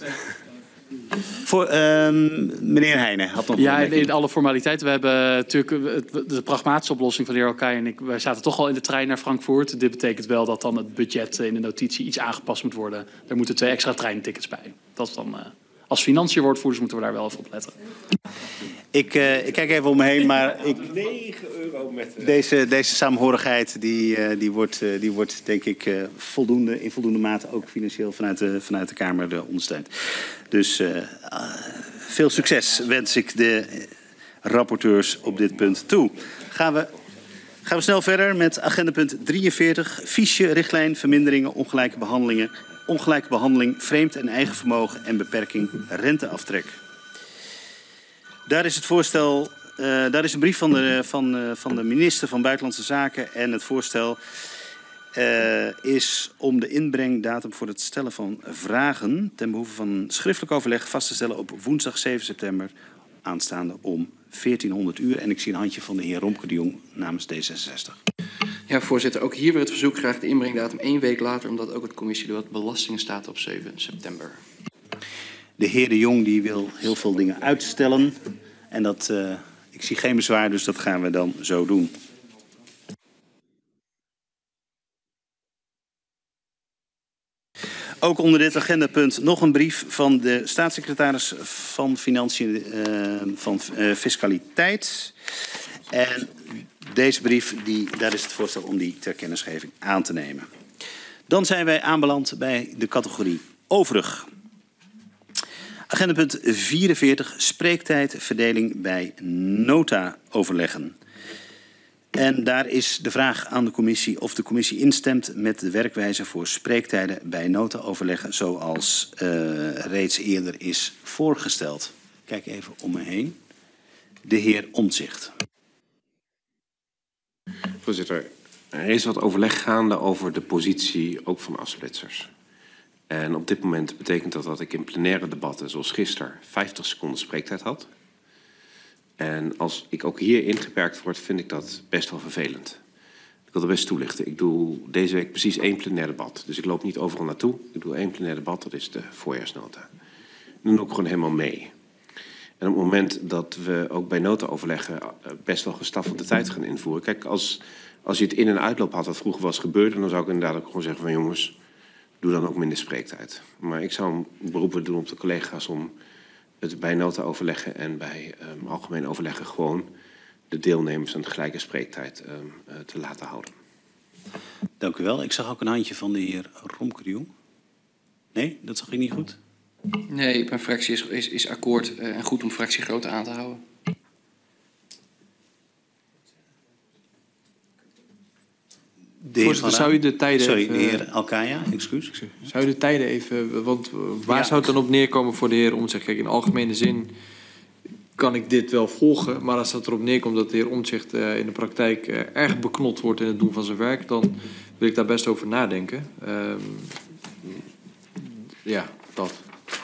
S1: Meneer Heijnen had nog een
S4: in alle formaliteiten. We hebben natuurlijk de pragmatische oplossing van de heer Alkaya en ik. Wij zaten toch al in de trein naar Frankfurt. Dit betekent wel dat dan het budget in de notitie iets aangepast moet worden. Er moeten 2 extra treintickets bij. Dat is dan, als financiënwoordvoerders moeten we daar wel even op letten.
S1: Ik kijk even om me heen, maar
S3: 9 euro met...
S1: Deze saamhorigheid die wordt denk ik in voldoende mate ook financieel vanuit de Kamer ondersteund. Dus veel succes wens ik de rapporteurs op dit punt toe. Gaan we snel verder met agendapunt 43. Fiche, richtlijn, verminderingen, ongelijke behandeling, vreemd en eigen vermogen en beperking renteaftrek. Daar is het voorstel, daar is een brief van de minister van Buitenlandse Zaken en het voorstel is om de inbrengdatum voor het stellen van vragen ten behoeve van schriftelijk overleg vast te stellen op woensdag 7 september aanstaande om 1400 uur. En ik zie een handje van de heer Romke de Jong namens D66.
S5: Ja, voorzitter. Ook hier weer het verzoek graag de inbrengdatum 1 week later, omdat ook het commissiewet belastingen staat op 7 september.
S1: De heer de Jong die wil heel veel dingen uitstellen. En ik zie geen bezwaar, dus dat gaan we dan zo doen. Ook onder dit agendapunt nog een brief van de staatssecretaris van Financiën van Fiscaliteit. En deze brief, daar is het voorstel om die ter kennisgeving aan te nemen. Dan zijn wij aanbeland bij de categorie overig. Agendapunt 44, spreektijd, verdeling bij nota-overleggen. En daar is de vraag aan de commissie of de commissie instemt met de werkwijze voor spreektijden bij nota-overleggen zoals reeds eerder is voorgesteld. Kijk even om me heen. De heer Omtzigt.
S3: Voorzitter, er is wat overleg gaande over de positie ook van afsplitsers. En op dit moment betekent dat ik in plenaire debatten, zoals gisteren, 50 seconden spreektijd had. En als ik ook hier ingeperkt word, vind ik dat best wel vervelend. Ik wil dat best toelichten. Ik doe deze week precies 1 plenair debat. Dus ik loop niet overal naartoe. Ik doe 1 plenair debat, dat is de voorjaarsnota. Dat doe ik gewoon helemaal mee. En op het moment dat we ook bij nota-overleggen best wel gestaffelde tijd gaan invoeren. Kijk, als je het in- en uitloop had wat vroeger was gebeurd, dan zou ik inderdaad ook gewoon zeggen van jongens, doe dan ook minder spreektijd. Maar ik zou een beroep willen doen op de collega's om het bij nota-overleggen en bij algemeen overleggen gewoon de deelnemers een gelijke spreektijd te laten houden.
S1: Dank u wel. Ik zag ook een handje van de heer Romke de Jong. Nee, dat zag ik niet goed.
S5: Nee, mijn fractie is akkoord en goed om fractiegrootte aan te houden.
S6: Voorzitter, zou u de tijden
S1: Sorry,
S6: even...
S1: de heer Alkaya, excuus.
S6: Zou u de tijden even... Want waar zou het dan op neerkomen voor de heer Omtzigt? Kijk, in algemene zin kan ik dit wel volgen. Maar als het erop neerkomt dat de heer Omtzigt in de praktijk erg beknot wordt in het doen van zijn werk, dan wil ik daar best over nadenken. Ja, dat.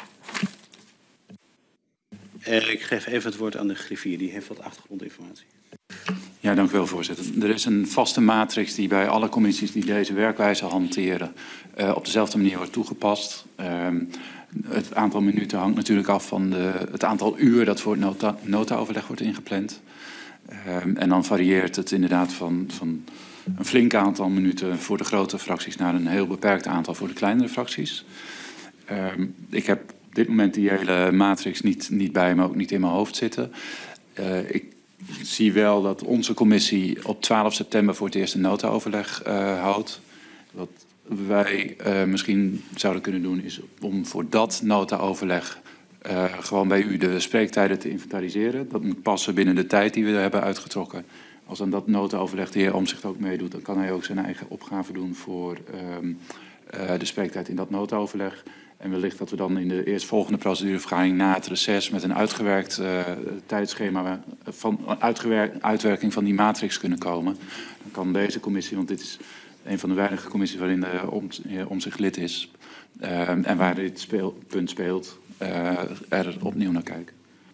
S1: Ik geef even het woord aan de griffier. Die heeft wat achtergrondinformatie.
S9: Ja, dank u wel, voorzitter. Er is een vaste matrix die bij alle commissies die deze werkwijze hanteren op dezelfde manier wordt toegepast. Het aantal minuten hangt natuurlijk af van het aantal uur dat voor het nota-overleg wordt ingepland. En dan varieert het inderdaad van een flink aantal minuten voor de grote fracties naar een heel beperkt aantal voor de kleinere fracties. Ik heb op dit moment die hele matrix niet bij me, ook niet in mijn hoofd zitten. Ik zie wel dat onze commissie op 12 september voor het eerste nota-overleg houdt. Wat wij misschien zouden kunnen doen is om voor dat nota-overleg gewoon bij u de spreektijden te inventariseren. Dat moet passen binnen de tijd die we hebben uitgetrokken. Als aan dat nota-overleg de heer Omtzigt ook meedoet, dan kan hij ook zijn eigen opgave doen voor de spreektijd in dat nota-overleg. En wellicht dat we dan in de eerstvolgende procedurevergadering na het reces met een uitgewerkt tijdschema van uitwerking van die matrix kunnen komen. Dan kan deze commissie, want dit is een van de weinige commissies waarin de heer Omtzigt lid is en waar dit punt speelt, er opnieuw naar kijken.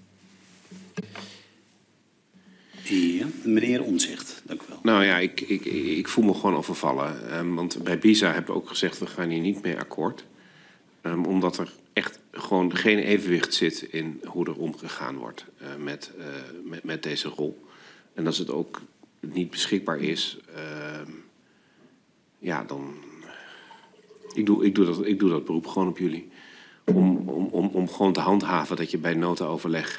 S1: Ja, meneer Omtzigt, dank u wel.
S3: Nou ja, ik voel me gewoon overvallen. Want bij BISA hebben we ook gezegd, we gaan hier niet mee akkoord. Omdat er echt gewoon geen evenwicht zit in hoe er omgegaan wordt met deze rol. En als het ook niet beschikbaar is, ja, dan... Ik doe dat beroep gewoon op jullie. Om gewoon te handhaven dat je bij nota-overleg...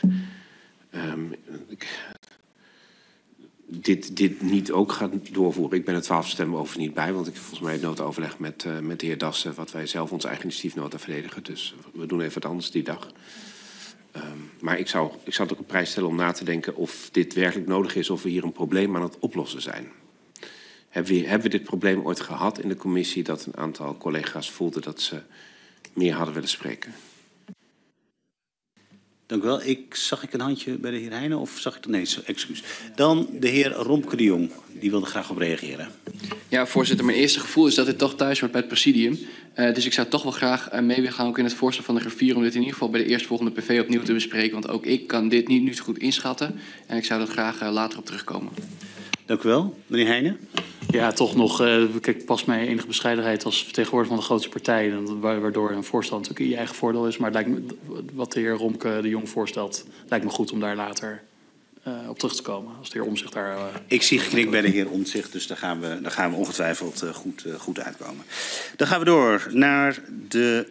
S3: dit niet ook gaat doorvoeren. Ik ben er 12 stemmen over niet bij, want ik volgens mij het nota-overleg met de heer Dassen, wat wij zelf onze eigen initiatiefnota verdedigen. Dus we doen even wat anders die dag. Maar ik zou het ook op prijs stellen om na te denken of dit werkelijk nodig is, of we hier een probleem aan het oplossen zijn. Hebben we dit probleem ooit gehad in de commissie, dat een aantal collega's voelden dat ze meer hadden willen spreken?
S1: Dank u wel. Zag ik een handje bij de heer Heijnen of zag ik dat? Nee, excuus. Dan de heer Romke de Jong. Die wilde graag op reageren.
S5: Ja, voorzitter. Mijn eerste gevoel is dat dit toch thuis hoort bij het presidium. Dus ik zou toch wel graag mee willen gaan ook in het voorstel van de griffier om dit in ieder geval bij de eerstvolgende PV opnieuw te bespreken. Want ook ik kan dit niet nu goed inschatten. En ik zou er graag later op terugkomen.
S1: Dank u wel. Meneer Heijnen.
S4: Ja, toch nog. Kijk, past mij enige bescheidenheid als vertegenwoordiger van de grootste partij. Waardoor een voorstel natuurlijk in je eigen voordeel is. Maar het lijkt me, wat de heer Romke de Jong voorstelt, lijkt me goed om daar later op terug te komen. Als de heer Omtzigt daar...
S1: Ik zie geknik bij de heer Omtzigt, dus daar gaan we ongetwijfeld goed uitkomen. Dan gaan we door naar de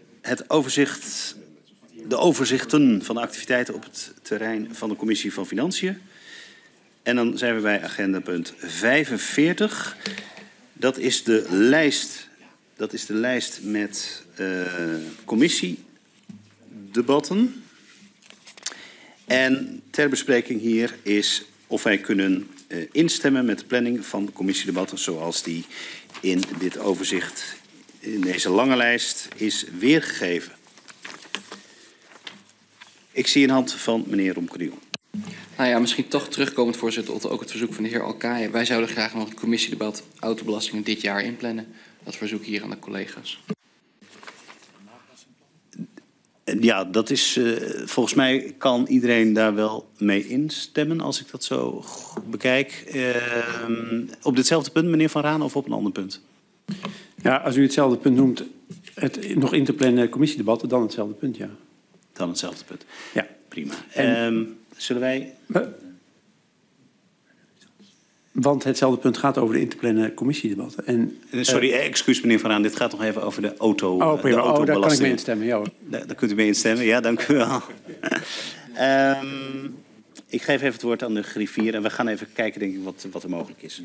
S1: overzichten van de activiteiten op het terrein van de Commissie van Financiën. En dan zijn we bij agenda punt 45. Dat is de lijst met commissiedebatten. En ter bespreking hier is of wij kunnen instemmen met de planning van de commissiedebatten zoals die in dit overzicht, in deze lange lijst, is weergegeven. Ik zie een hand van meneer Romke de Jong.
S5: Nou ja, misschien toch terugkomend, voorzitter, tot ook het verzoek van de heer Alkaaije. Wij zouden graag nog het commissiedebat autobelastingen dit jaar inplannen. Dat verzoek hier aan de collega's.
S1: Ja, dat is volgens mij kan iedereen daar wel mee instemmen als ik dat zo bekijk. Op ditzelfde punt, meneer Van Raan, of op een ander punt?
S2: Ja, als u hetzelfde punt noemt, het nog in te plannen commissiedebatten, dan hetzelfde punt, ja.
S1: Dan hetzelfde punt.
S2: Ja.
S1: Prima. Zullen wij...
S2: Want hetzelfde punt gaat over de in te plannen commissiedebatten. En,
S1: sorry, excuus meneer Van Raan, dit gaat nog even over de autobelasting.
S2: Daar kan ik mee instemmen, ja hoor.
S1: Daar kunt u mee instemmen, ja, dank u wel. Ik geef even het woord aan de griffier en we gaan even kijken, denk ik, wat er mogelijk is.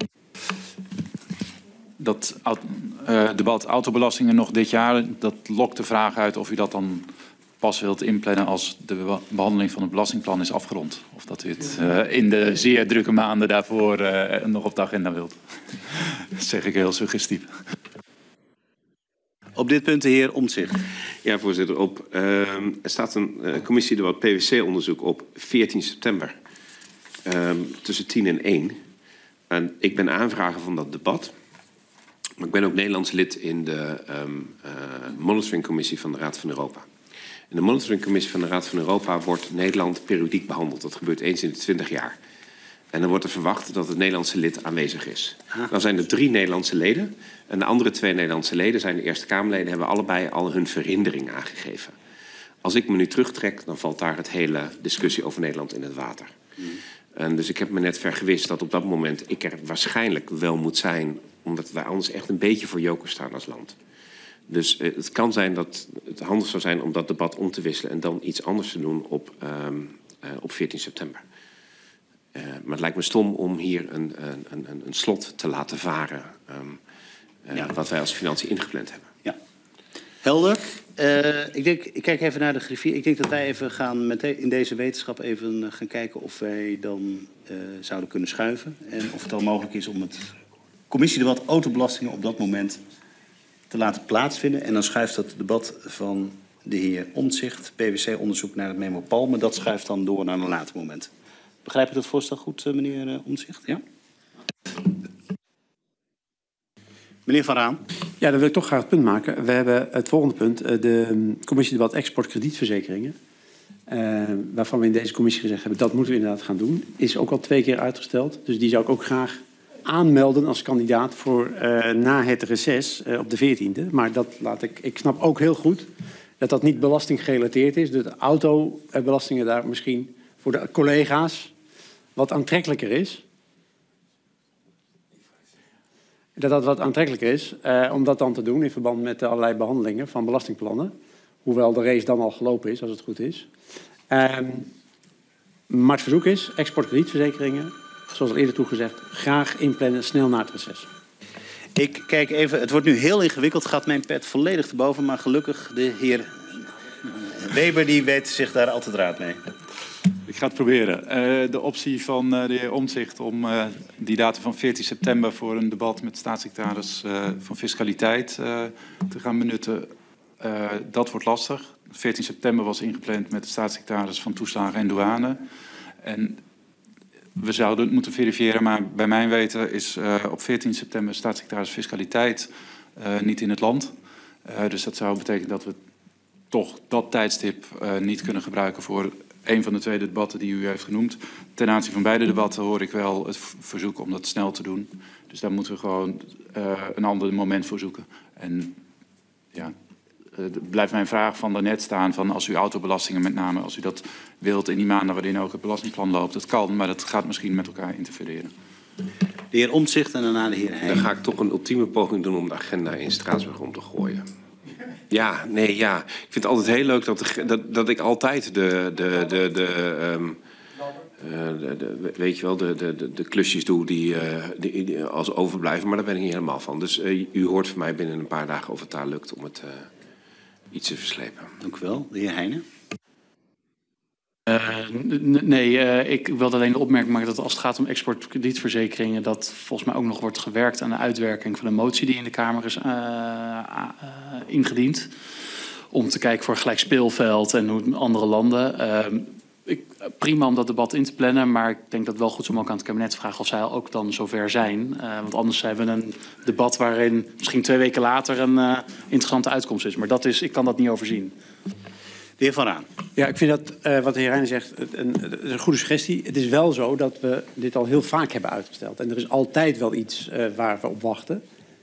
S9: Dat debat autobelastingen nog dit jaar, dat lokt de vraag uit of u dat dan pas wilt inplannen als de behandeling van het belastingplan is afgerond. Of dat u het in de zeer drukke maanden daarvoor nog op de agenda wilt. Dat zeg ik heel suggestief.
S1: Op dit punt de heer Omtzigt.
S3: Ja, voorzitter. Er staat een commissiedebat PwC-onderzoek op 14 september. Tussen 10 en 1. En ik ben aanvrager van dat debat. Maar ik ben ook Nederlands lid in de monitoringcommissie van de Raad van Europa. In de monitoringcommissie van de Raad van Europa wordt Nederland periodiek behandeld. Dat gebeurt eens in de 20 jaar. En dan wordt er verwacht dat het Nederlandse lid aanwezig is. Dan zijn er 3 Nederlandse leden. En de andere 2 Nederlandse leden zijn de Eerste Kamerleden, hebben allebei al hun verhindering aangegeven. Als ik me nu terugtrek, dan valt daar het hele discussie over Nederland in het water. En dus ik heb me net vergewist dat op dat moment ik er waarschijnlijk wel moet zijn, omdat wij anders echt een beetje voor joker staan als land. Dus het kan zijn dat het handig zou zijn om dat debat om te wisselen en dan iets anders te doen op 14 september. Maar het lijkt me stom om hier een slot te laten varen, wat wij als financiën ingepland hebben.
S1: Ja. Helder. Ik kijk even naar de griffier. Ik denk dat wij even gaan in deze wetenschap even gaan kijken of wij dan zouden kunnen schuiven. En of het al mogelijk is om het commissiedebat autobelastingen op dat moment te laten plaatsvinden. En dan schuift dat debat van de heer Omtzigt, PwC-onderzoek naar het memo Palme, dat schuift dan door naar een later moment. Begrijp ik dat voorstel goed, meneer Omtzigt? Ja? Meneer Van Raan.
S2: Ja, dan wil ik toch graag het punt maken. We hebben het volgende punt, de commissiedebat export-kredietverzekeringen. Waarvan we in deze commissie gezegd hebben, dat moeten we inderdaad gaan doen. Is ook al 2 keer uitgesteld. Dus die zou ik ook graag aanmelden als kandidaat voor na het reces op de 14e. Maar dat ik snap ook heel goed dat dat niet belastinggerelateerd is. Dus de autobelastingen daar misschien voor de collega's wat aantrekkelijker is. Dat wat aantrekkelijker is om dat dan te doen in verband met allerlei behandelingen van belastingplannen. Hoewel de race dan al gelopen is, als het goed is. Maar het verzoek is, exportkredietverzekeringen, zoals al eerder toegezegd, graag inplannen, snel na het reces.
S1: Ik kijk even, het wordt nu heel ingewikkeld, gaat mijn pet volledig te boven, maar gelukkig de heer Weber die weet zich daar altijd raad mee.
S9: Ik ga het proberen. De optie van de heer Omtzigt om die datum van 14 september voor een debat met de staatssecretaris van Fiscaliteit te gaan benutten, dat wordt lastig. 14 september was ingepland met de staatssecretaris van Toeslagen en Douane. En we zouden het moeten verifiëren, maar bij mijn weten is op 14 september staatssecretaris Fiscaliteit niet in het land. Dus dat zou betekenen dat we toch dat tijdstip niet kunnen gebruiken voor een van de 2 debatten die u heeft genoemd. Ten aanzien van beide debatten hoor ik wel het verzoek om dat snel te doen. Dus daar moeten we gewoon een ander moment voor zoeken. En ja, blijft mijn vraag van daarnet staan van als u autobelastingen met name, als u dat wilt in die maanden waarin ook het belastingplan loopt, dat kan, maar dat gaat misschien met elkaar interfereren.
S1: De heer Omtzigt en daarna de heer Heijn.
S3: Dan ga ik toch een ultieme poging doen om de agenda in Straatsburg om te gooien. Ja. Ik vind het altijd heel leuk dat ik altijd weet je wel, de klusjes doe die als overblijven. Maar daar ben ik niet helemaal van. Dus u hoort van mij binnen een paar dagen of het daar lukt om het iets te verslepen.
S1: Dank u wel. De heer Heijnen.
S4: Ik wilde alleen de opmerking maken dat als het gaat om exportkredietverzekeringen, dat volgens mij ook nog wordt gewerkt aan de uitwerking van een motie die in de Kamer is ingediend. Om te kijken voor gelijk speelveld en hoe andere landen. Prima om dat debat in te plannen, maar ik denk dat het wel goed is om ook aan het kabinet te vragen of zij ook dan zover zijn. Want anders hebben we een debat waarin misschien 2 weken later een interessante uitkomst is. Maar ik kan dat niet overzien.
S1: De heer Van Raan.
S2: Ja, ik vind dat wat de heer Heijnen zegt een goede suggestie. Het is wel zo dat we dit al heel vaak hebben uitgesteld. En er is altijd wel iets waar we op wachten.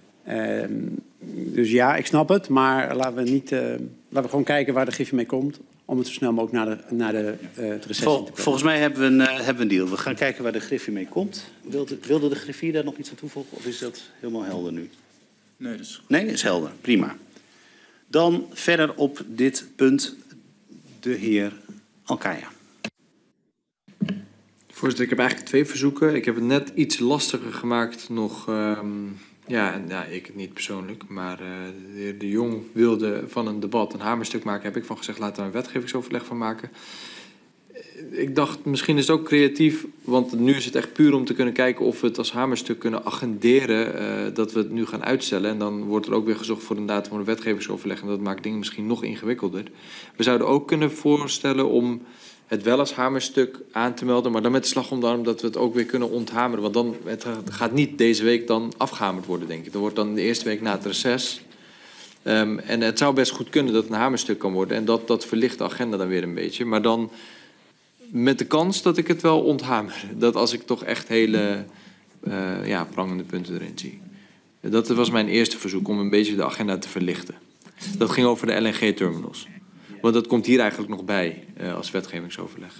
S2: Dus ja, ik snap het. Maar laten we gewoon kijken waar de griffie mee komt. Om het zo snel mogelijk naar de recessie te
S1: Volgens mij hebben we een deal. We gaan kijken waar de griffie mee komt. Wilde de griffier daar nog iets aan toevoegen? Of is dat helemaal helder nu?
S9: Nee, dat is goed.
S1: Nee, is helder. Prima. Dan verder op dit punt de heer Alkaya.
S6: Voorzitter, ik heb eigenlijk 2 verzoeken. Ik heb het net iets lastiger gemaakt nog. Ik het niet persoonlijk, maar de heer De Jong wilde van een debat een hamerstuk maken. Heb ik van gezegd, laten we een wetgevingsoverleg van maken. Ik dacht, misschien is het ook creatief, want nu is het echt puur om te kunnen kijken of we het als hamerstuk kunnen agenderen, dat we het nu gaan uitstellen. En dan wordt er ook weer gezocht voor een datum voor een wetgevingsoverleg en dat maakt dingen misschien nog ingewikkelder. We zouden ook kunnen voorstellen om het wel als hamerstuk aan te melden, maar dan met de slag om de arm dat we het ook weer kunnen onthameren. Want dan, het gaat niet deze week dan afgehamerd worden, denk ik. Dat wordt dan de eerste week na het reces. En het zou best goed kunnen dat het een hamerstuk kan worden. En dat verlicht de agenda dan weer een beetje. Maar dan met de kans dat ik het wel onthamer. Dat als ik toch echt hele prangende punten erin zie. Dat was mijn eerste verzoek om een beetje de agenda te verlichten. Dat ging over de LNG-terminals. Want dat komt hier eigenlijk nog bij als wetgevingsoverleg.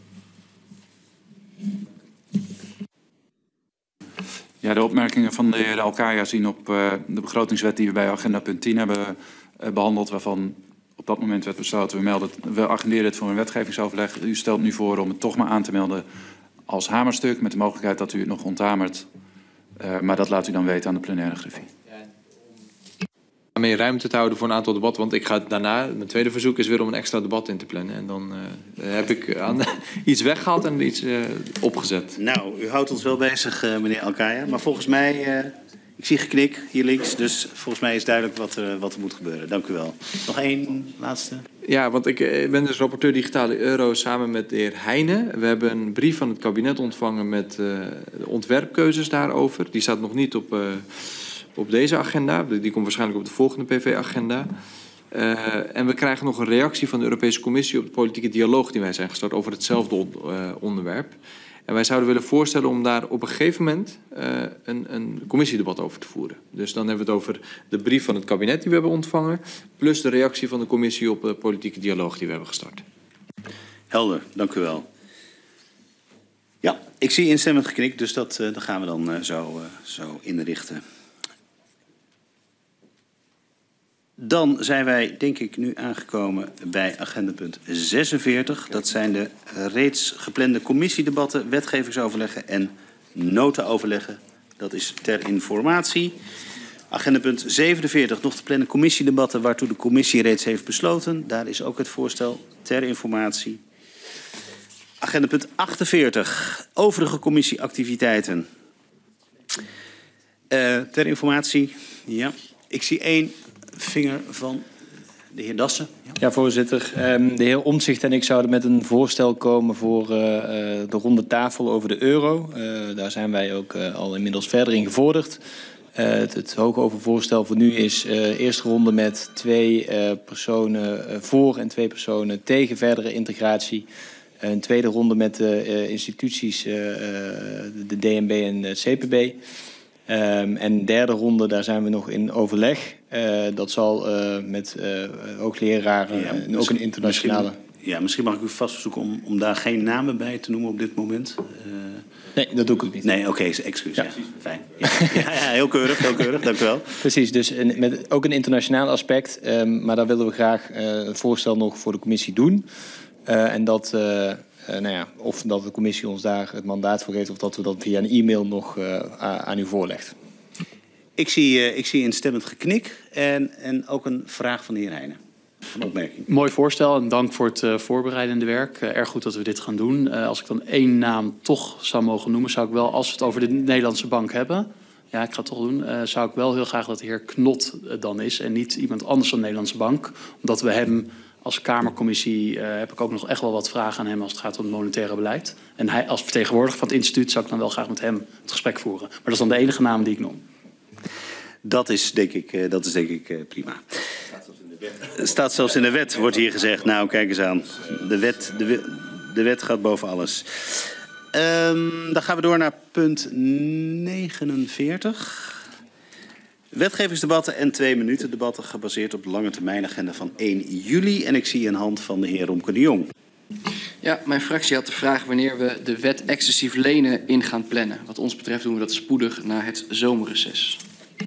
S9: Ja, de opmerkingen van de heer Alkaya zien op de begrotingswet die we bij agenda punt 10 hebben behandeld, waarvan op dat moment werd besloten, we agenderen het voor een wetgevingsoverleg. U stelt nu voor om het toch maar aan te melden als hamerstuk, met de mogelijkheid dat u het nog onthamert. Maar dat laat u dan weten aan de plenaire griffie.
S6: Daarmee ruimte te houden voor een aantal debatten. Want ik ga daarna, mijn tweede verzoek is weer om een extra debat in te plannen. En dan heb ik iets weggehaald en iets opgezet.
S1: Nou, u houdt ons wel bezig, meneer Alkaya. Maar volgens mij, ik zie geknik hier links. Dus volgens mij is duidelijk wat er moet gebeuren. Dank u wel. Nog één laatste.
S6: Ja, want ik ben dus rapporteur digitale euro samen met de heer Heijnen. We hebben een brief van het kabinet ontvangen met de ontwerpkeuzes daarover. Die staat nog niet op op deze agenda. Die komt waarschijnlijk op de volgende PV-agenda. En we krijgen nog een reactie van de Europese Commissie op de politieke dialoog die wij zijn gestart over hetzelfde onderwerp. En wij zouden willen voorstellen om daar op een gegeven moment een commissiedebat over te voeren. Dus dan hebben we het over de brief van het kabinet die we hebben ontvangen, plus de reactie van de commissie op de politieke dialoog die we hebben gestart.
S1: Helder, dank u wel. Ja, ik zie instemmend geknikt, dus dat gaan we dan zo inrichten. Dan zijn wij, denk ik, nu aangekomen bij agendapunt 46. Dat zijn de reeds geplande commissiedebatten, wetgevingsoverleggen en notaoverleggen. Dat is ter informatie. Agendapunt 47, nog te plannen commissiedebatten waartoe de commissie reeds heeft besloten. Daar is ook het voorstel ter informatie. Agendapunt 48, overige commissieactiviteiten. Ter informatie, ja. Ik zie één vinger van de heer Dassen.
S7: Ja, voorzitter. De heer Omtzigt en ik zouden met een voorstel komen voor de ronde tafel over de euro. Daar zijn wij ook al inmiddels verder in gevorderd. Het hoogovervoorstel voor nu is eerste ronde met 2 personen voor en 2 personen tegen verdere integratie. Een tweede ronde met de instituties, de DNB en het CPB. En derde ronde, daar zijn we nog in overleg. Dat zal met hoogleraren en ook een internationale...
S1: Misschien mag ik u vast verzoeken om daar geen namen bij te noemen op dit moment.
S7: Nee, dat doe ik ook niet.
S1: Nee, oké, excuus. Ja, fijn. Ja, heel keurig, dank u wel.
S7: Precies, dus met ook een internationaal aspect. Maar daar willen we graag een voorstel nog voor de commissie doen. En dat... of dat de commissie ons daar het mandaat voor geeft, of dat we dat via een e-mail nog aan u voorlegt.
S1: Ik zie instemmend geknik en ook een vraag van de heer Heijnen. Een opmerking.
S4: Mooi voorstel en dank voor het voorbereidende werk. Erg goed dat we dit gaan doen. Als ik dan één naam toch zou mogen noemen, zou ik wel, als we het over de Nederlandse bank hebben, ja, ik ga het toch doen, zou ik wel heel graag dat de heer Knot dan is en niet iemand anders dan de Nederlandse bank. Omdat we hem als Kamercommissie heb ik ook nog echt wel wat vragen aan hem als het gaat om het monetaire beleid. En hij als vertegenwoordiger van het instituut zou ik dan wel graag met hem het gesprek voeren. Maar dat is dan de enige naam die ik noem.
S1: Dat is denk ik prima. Staat zelfs in de wet, wordt hier gezegd. Nou, kijk eens aan. De wet gaat boven alles. Dan gaan we door naar punt 49. Wetgevingsdebatten en 2 minuten debatten gebaseerd op de lange termijnagenda van 1 juli. En ik zie een hand van de heer Romke de Jong.
S5: Ja, mijn fractie had de vraag wanneer we de wet excessief lenen in gaan plannen. Wat ons betreft doen we dat spoedig na het zomerreces.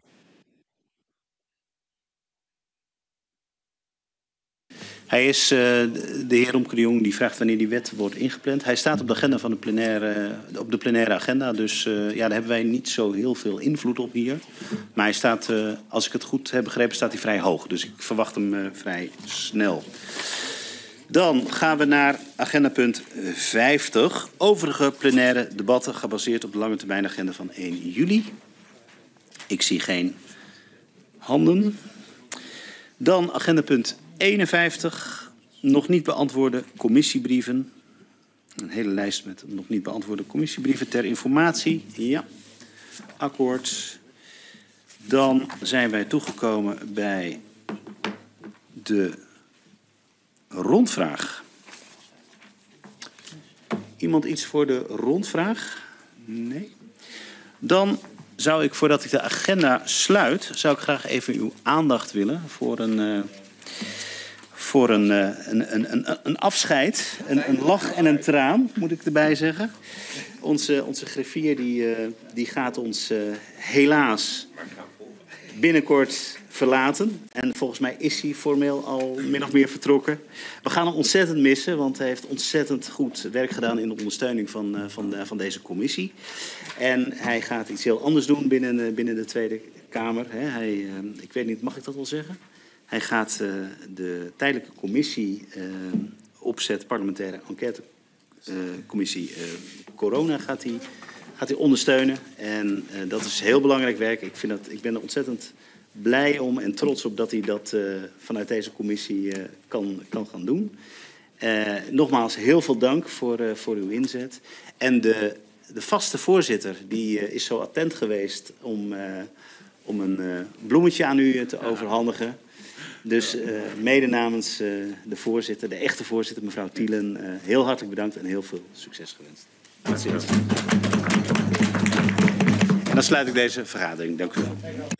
S1: Hij is, de heer Romke de Jong, die vraagt wanneer die wet wordt ingepland. Hij staat op de agenda van op de plenaire agenda. Dus daar hebben wij niet zo heel veel invloed op hier. Maar hij staat, als ik het goed heb begrepen, staat hij vrij hoog. Dus ik verwacht hem vrij snel. Dan gaan we naar agendapunt 50. Overige plenaire debatten gebaseerd op de lange termijnagenda van 1 juli. Ik zie geen handen. Dan agendapunt 51, nog niet beantwoorde commissiebrieven. Een hele lijst met nog niet beantwoorde commissiebrieven ter informatie. Ja, akkoord. Dan zijn wij toegekomen bij de rondvraag. Iemand iets voor de rondvraag? Nee. Dan zou ik, voordat ik de agenda sluit, zou ik graag even uw aandacht willen voor een afscheid. Een lach en een traan, moet ik erbij zeggen. Onze griffier die gaat ons helaas binnenkort verlaten. En volgens mij is hij formeel al min of meer vertrokken. We gaan hem ontzettend missen, want hij heeft ontzettend goed werk gedaan in de ondersteuning van deze commissie. En hij gaat iets heel anders doen binnen de Tweede Kamer. Ik weet niet, mag ik dat wel zeggen? Hij gaat de tijdelijke commissie opzet, parlementaire enquêtecommissie corona gaat hij ondersteunen. En dat is heel belangrijk werk. Ik ben er ontzettend blij om en trots op dat hij dat vanuit deze commissie kan gaan doen. Nogmaals, heel veel dank voor uw inzet. En de vaste voorzitter die is zo attent geweest om een bloemetje aan u te overhandigen. Dus mede namens de voorzitter, de echte voorzitter, mevrouw Thielen, heel hartelijk bedankt en heel veel succes gewenst. Tot ziens. En dan sluit ik deze vergadering. Dank u wel.